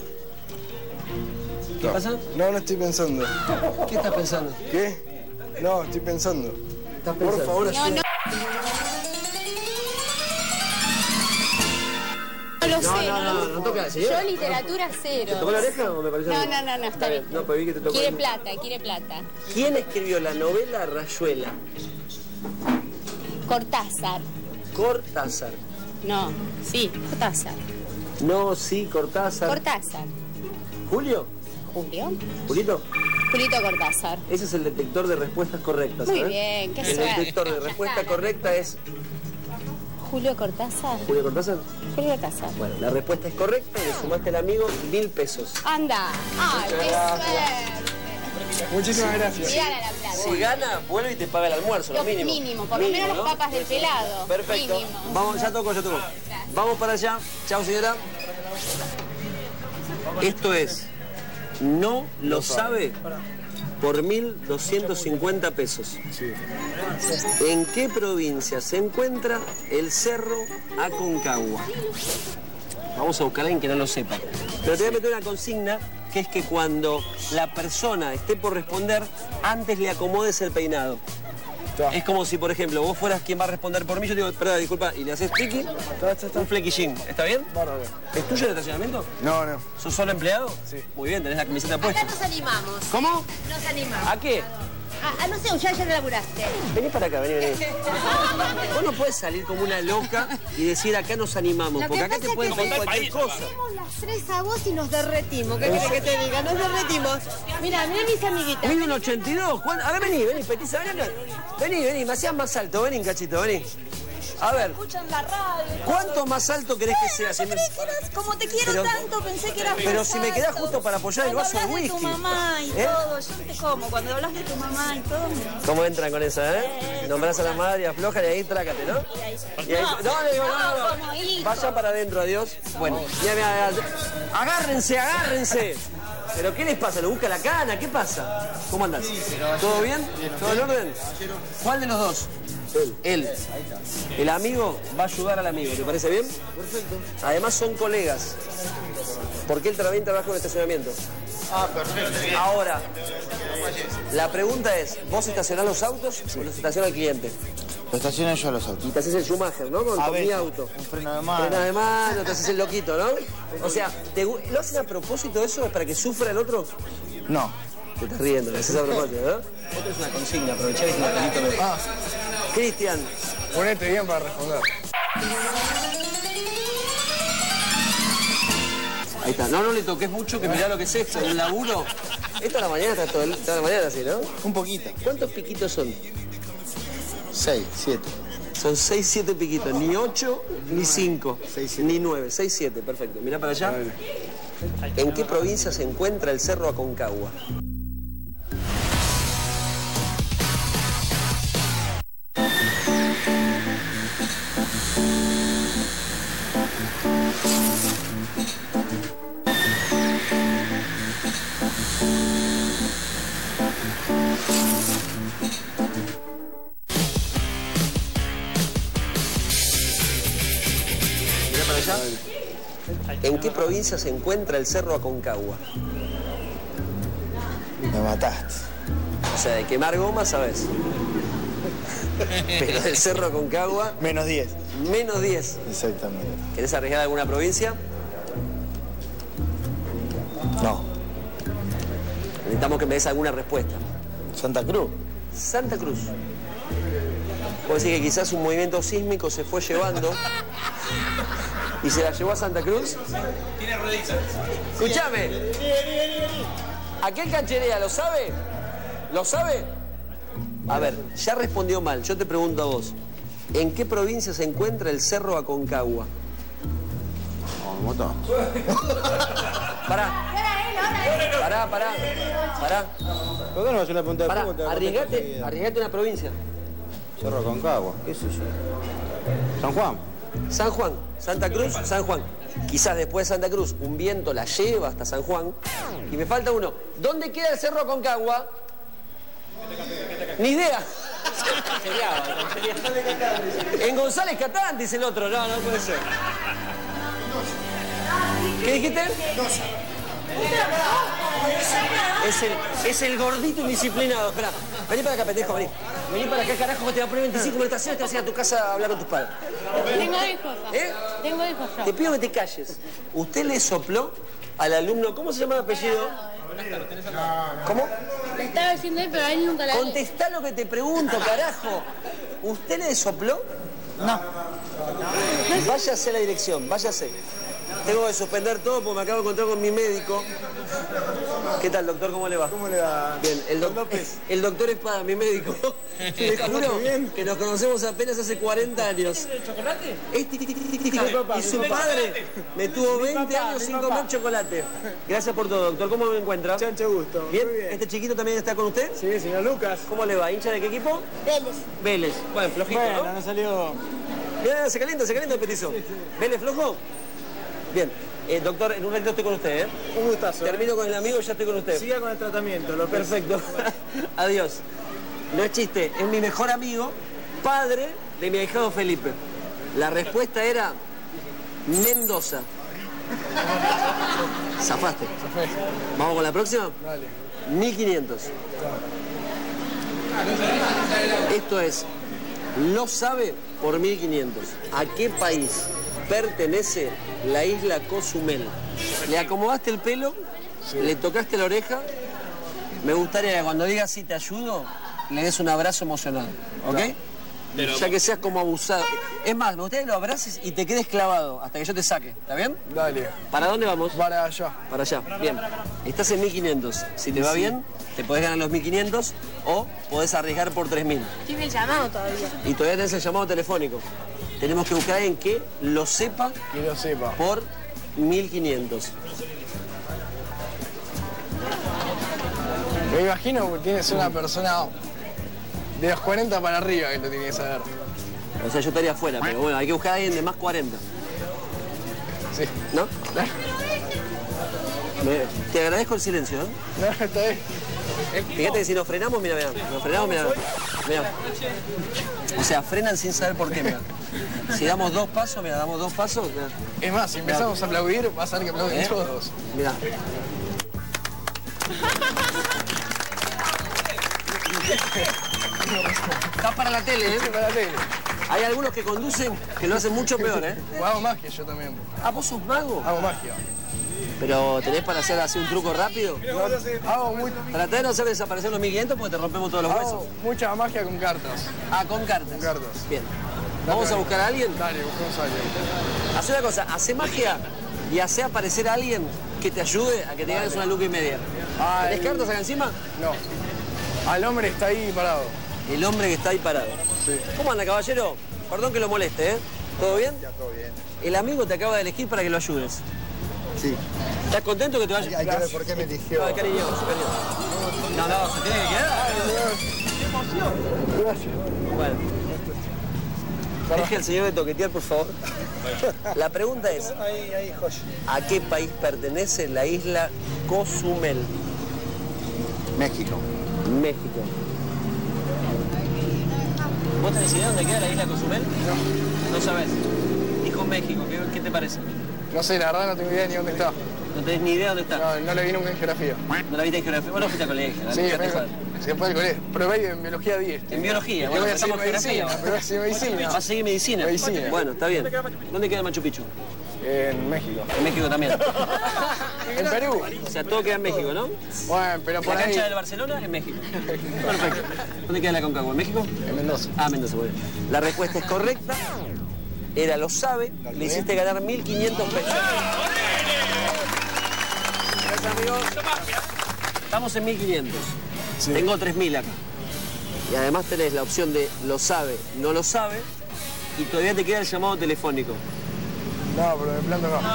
¿Qué pasa? No estoy pensando. ¿Qué estás pensando? ¿Qué? No, estoy pensando. ¿Estás pensando? Por favor, ayúdame. No lo No sé. No toca la señora. Yo literatura cero. ¿Te tocó la oreja o me pareció? No, está bien. No, pero vi que te tocó. Quiere plata. ¿Quién escribió la novela Rayuela? Cortázar. Cortázar. No, sí, Cortázar. No, sí, Cortázar. Cortázar. ¿Julio? ¿Julio? ¿Julito? Julito Cortázar. Ese es el detector de respuestas correctas. Muy ¿sabes? bien, qué El suerte. detector de respuesta correcta es... ¿Julio Cortázar? ¿Julio Cortázar? Julio Cortázar. Bueno, la respuesta es correcta y le sumaste al amigo 1000 pesos. Anda. ¡Ay, qué suerte! Muchísimas gracias. Mirá la plata. Si gana, vuelve y te paga el almuerzo, lo mínimo. Mínimo, por lo menos ¿no? las papas del pelado. Perfecto. Mínimo. Vamos, ya toco. Vamos para allá. Chao, señora. Esto es No lo sabe por 1.250 pesos. ¿En qué provincia se encuentra el Cerro Aconcagua? Vamos a buscar a alguien que no lo sepa. Pero te voy a meter una consigna, que es que cuando la persona esté por responder, antes le acomodes el peinado. Es como si, por ejemplo, vos fueras quien va a responder por mí, yo te digo, perdón, disculpa, y le haces piqui, un flequillín. ¿Está bien? ¿Es tuyo el estacionamiento? No. ¿Sos solo empleado? Sí. Muy bien, tenés la camiseta puesta. Acá nos animamos. ¿Cómo? Nos animamos. ¿A qué? No sé, ya laburaste. Vení para acá, vení. Vos no podés salir como una loca y decir acá nos animamos, porque acá te pueden decir cualquier cosa. Tenemos las tres a vos y nos derretimos. ¿Qué querés que te diga? Nos derretimos. Mirá mis amiguitas. Mide un 82. A ver, vení, Petiza, vení acá. Vení, me hacías más alto, vení, cachito, vení. A ver. Escuchan la radio. ¿Cuánto más alto querés que sea? Yo creí que eras, como te quiero tanto, pensé que eras más Pero si me quedás alto. justo para apoyar el vaso de Cuando hablas whisky. de tu mamá y todo, yo te como. Cuando hablas de tu mamá y todo. ¿Cómo entran con esa, Nombrás a la madre, aflojan y ahí trácate, ¿no? Y ahí, no. Vayan para adentro, adiós. Bueno, mira. Agárrense. ¿Pero qué les pasa? ¿Lo busca la cana? ¿Qué pasa? ¿Cómo andás? ¿Todo bien? ¿Todo en orden? ¿Cuál de los dos? Él. El amigo va a ayudar al amigo, ¿te parece bien? Perfecto. Además son colegas. Porque él también trabaja en estacionamiento. Perfecto. Ahora, la pregunta es, ¿vos estacionás los autos o los estaciona el cliente? Lo estaciono yo a los autos. Y te haces el Schumacher, ¿no? Con mi auto. Un freno de mano. Freno de mano, te haces el loquito, ¿no? O sea, ¿lo hacen a propósito eso? ¿Es para que sufra el otro? No. Te estás riendo, lo haces a propósito, ¿no? Otra es una consigna, aprovechar y un pelito mejor. Cristian. Ponete bien para responder. Ahí está. No le toques mucho, que mirá lo que es esto, un laburo. Esto a la mañana está toda la mañana así, ¿no? Un poquito. ¿Cuántos piquitos son? 6, 7. Son 6, 7 piquitos. Ni 8, ni 5, ni 9. 6, 7, perfecto. Mirá para allá. ¿En qué provincia se encuentra el Cerro Aconcagua? ¿En qué provincia se encuentra el Cerro Aconcagua? Me mataste. O sea, de quemar goma, ¿sabes? Pero del Cerro Aconcagua... Menos 10. Menos 10. Exactamente. ¿Querés arriesgar alguna provincia? No. Necesitamos que me des alguna respuesta. Santa Cruz. Santa Cruz. Puedo decir que quizás un movimiento sísmico se fue llevando y se la llevó a Santa Cruz. Tiene rueditas. Escúchame. ¿Aquel cancherea lo sabe? ¿Lo sabe? A ver, ya respondió mal. Yo te pregunto a vos. ¿En qué provincia se encuentra el Cerro Aconcagua? ¿Cómo está? Pará. Pará. ¿Por qué no hacer una punta de fuego? Arriesgate una provincia. Cerro Aconcagua, qué sé yo. San Juan. San Juan, Santa Cruz, San Juan. Quizás después de Santa Cruz un viento la lleva hasta San Juan. Y me falta uno. ¿Dónde queda el Cerro Aconcagua? Ni idea. En González Catán, dice el otro. No puede ser. ¿Qué dijiste? Es el gordito indisciplinado. Espera, vení para acá, pendejo, vení. Vení para acá, carajo, que te va a poner 25 minutos, te vas a ir a tu casa a hablar con tus padres. Tengo hijos. ¿Eh? Tengo hijos yo. Te pido que te calles. Usted le sopló al alumno, ¿cómo se llama el apellido? ¿Cómo? Le estaba diciendo él, pero a él nunca la vi. Contestá lo que te pregunto, carajo. ¿Usted le sopló? No. Váyase a la dirección, váyase. Tengo que suspender todo porque me acabo de encontrar con mi médico. ¿Qué tal, doctor? ¿Cómo le va? ¿Cómo le va? Bien, el doctor Espada, mi médico. Le juro que nos conocemos apenas hace 40 años. ¿Chocolate? Y su padre me tuvo 20 años sin comer chocolate. Gracias por todo, doctor. ¿Cómo me encuentra? Mucho gusto. ¿Bien? Muy bien. ¿Este chiquito también está con usted? Sí, señor Lucas. ¿Cómo le va? ¿Hincha de qué equipo? Vélez. Vélez. Bueno, flojito, Bueno, ¿no? no salió. Bien, se calienta el petizo. ¿Vélez flojo? Bien. Doctor, en un ratito estoy con usted, ¿eh? Un gustazo. Termino con el amigo y ya estoy con usted. Siga con el tratamiento, López. Perfecto. Adiós. No es chiste, es mi mejor amigo, padre de mi ahijado Felipe. La respuesta era Mendoza. Zafaste. ¿Vamos con la próxima? Dale. 1500. Esto es, lo sabe por 1500. ¿A qué país pertenece la isla Cozumel? ¿Le acomodaste el pelo? Sí. ¿Le tocaste la oreja? Me gustaría que cuando digas si te ayudo, le des un abrazo emocional, ¿ok? Pero... ya que seas como abusado. Es más, me gustaría que lo abraces y te quedes clavado hasta que yo te saque, ¿está bien? Dale. ¿Para dónde vamos? Para allá. Para allá, bien. Estás en 1500. Si te va bien, te podés ganar los 1500 o podés arriesgar por 3000. Tiene el llamado todavía. Y todavía tenés el llamado telefónico. Tenemos que buscar a alguien que lo sepa. Que lo sepa. Por 1500. Me imagino que tienes una persona de los 40 para arriba que lo tiene que saber. O sea, yo estaría afuera, pero bueno, hay que buscar a alguien de más 40. Sí. ¿No? Claro. Te agradezco el silencio, ¿no? No, está bien. Fíjate que si nos frenamos, mira, nos frenamos, mira. O sea, frenan sin saber por qué, mira. Si damos 2 pasos, mira, damos 2 pasos. Mira. Es más, si empezamos a aplaudir, va a ser que aplauden todos. Mira. Está para la tele, ¿eh? Para la tele. Hay algunos que conducen que lo hacen mucho peor, ¿eh? Hago magia yo también. Ah, ¿vos sos mago? Hago magia. Pero ¿tenés para hacer así un truco rápido? No, hago muy... Tratá de no hacer desaparecer los 1500 porque te rompemos todos los huesos. Hago mucha magia con cartas. Ah, con cartas. Con cartas. Bien. ¿Vamos a buscar a alguien? Dale, buscamos a alguien. Hacé una cosa, hace magia y hace aparecer a alguien que te ayude a que te ganes 1,5 lucas. ¿Tenés cartas acá encima? No. Al hombre está ahí parado. El hombre que está ahí parado. Sí. ¿Cómo anda, caballero? Perdón que lo moleste, ¿eh? ¿Todo bien? Ya, todo bien. El amigo te acaba de elegir para que lo ayudes. Sí. ¿Estás contento que te vayas? Hay que ver por qué me eligió. No, cariño, no, se tiene que quedar. ¡Qué emoción! Gracias. Bueno. Deje al señor de toquetear, por favor. La pregunta es, ¿a qué país pertenece la isla Cozumel? México. México. ¿Vos tenés idea dónde queda la isla Cozumel? No. ¿No sabés? Dijo México, ¿qué te parece? No sé, la verdad no tengo idea ni dónde está. ¿No tenés ni idea dónde está? No, no le vi nunca en geografía. ¿No la viste en geografía? Vos no fuiste al colegio. Sí, se fue al colegio. Probé en biología 10. En biología, bueno, empezamos medicina. Pero voy a seguir medicina. ¿Vas a seguir medicina? Medicina. Bueno, está bien. ¿Dónde queda Machu Picchu? En México. En México también. En Perú. O sea, todo queda en México, ¿no? Bueno, pero por la ahí... cancha del Barcelona en México. Perfecto. ¿Dónde queda la Concagua? ¿En México? En Mendoza. Ah, Mendoza, muy bien. La respuesta es correcta. Era lo sabe. Le hiciste ganar 1.500 pesos. Gracias, amigos. Estamos en 1.500. Sí. Tengo 3.000 acá. Y además tenés la opción de lo sabe, no lo sabe. Y todavía te queda el llamado telefónico. No, pero me planto acá.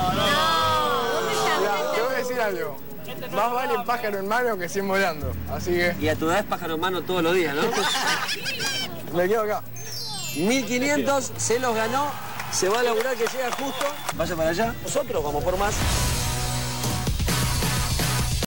No. Te voy a decir algo. Más vale pájaro en mano que 100 volando. Así que... Y a tu edad es pájaro en mano todos los días, ¿no? Me quedo acá. 1.500, se los ganó. Se va a laburar que llega justo. Vaya para allá. Nosotros vamos por más.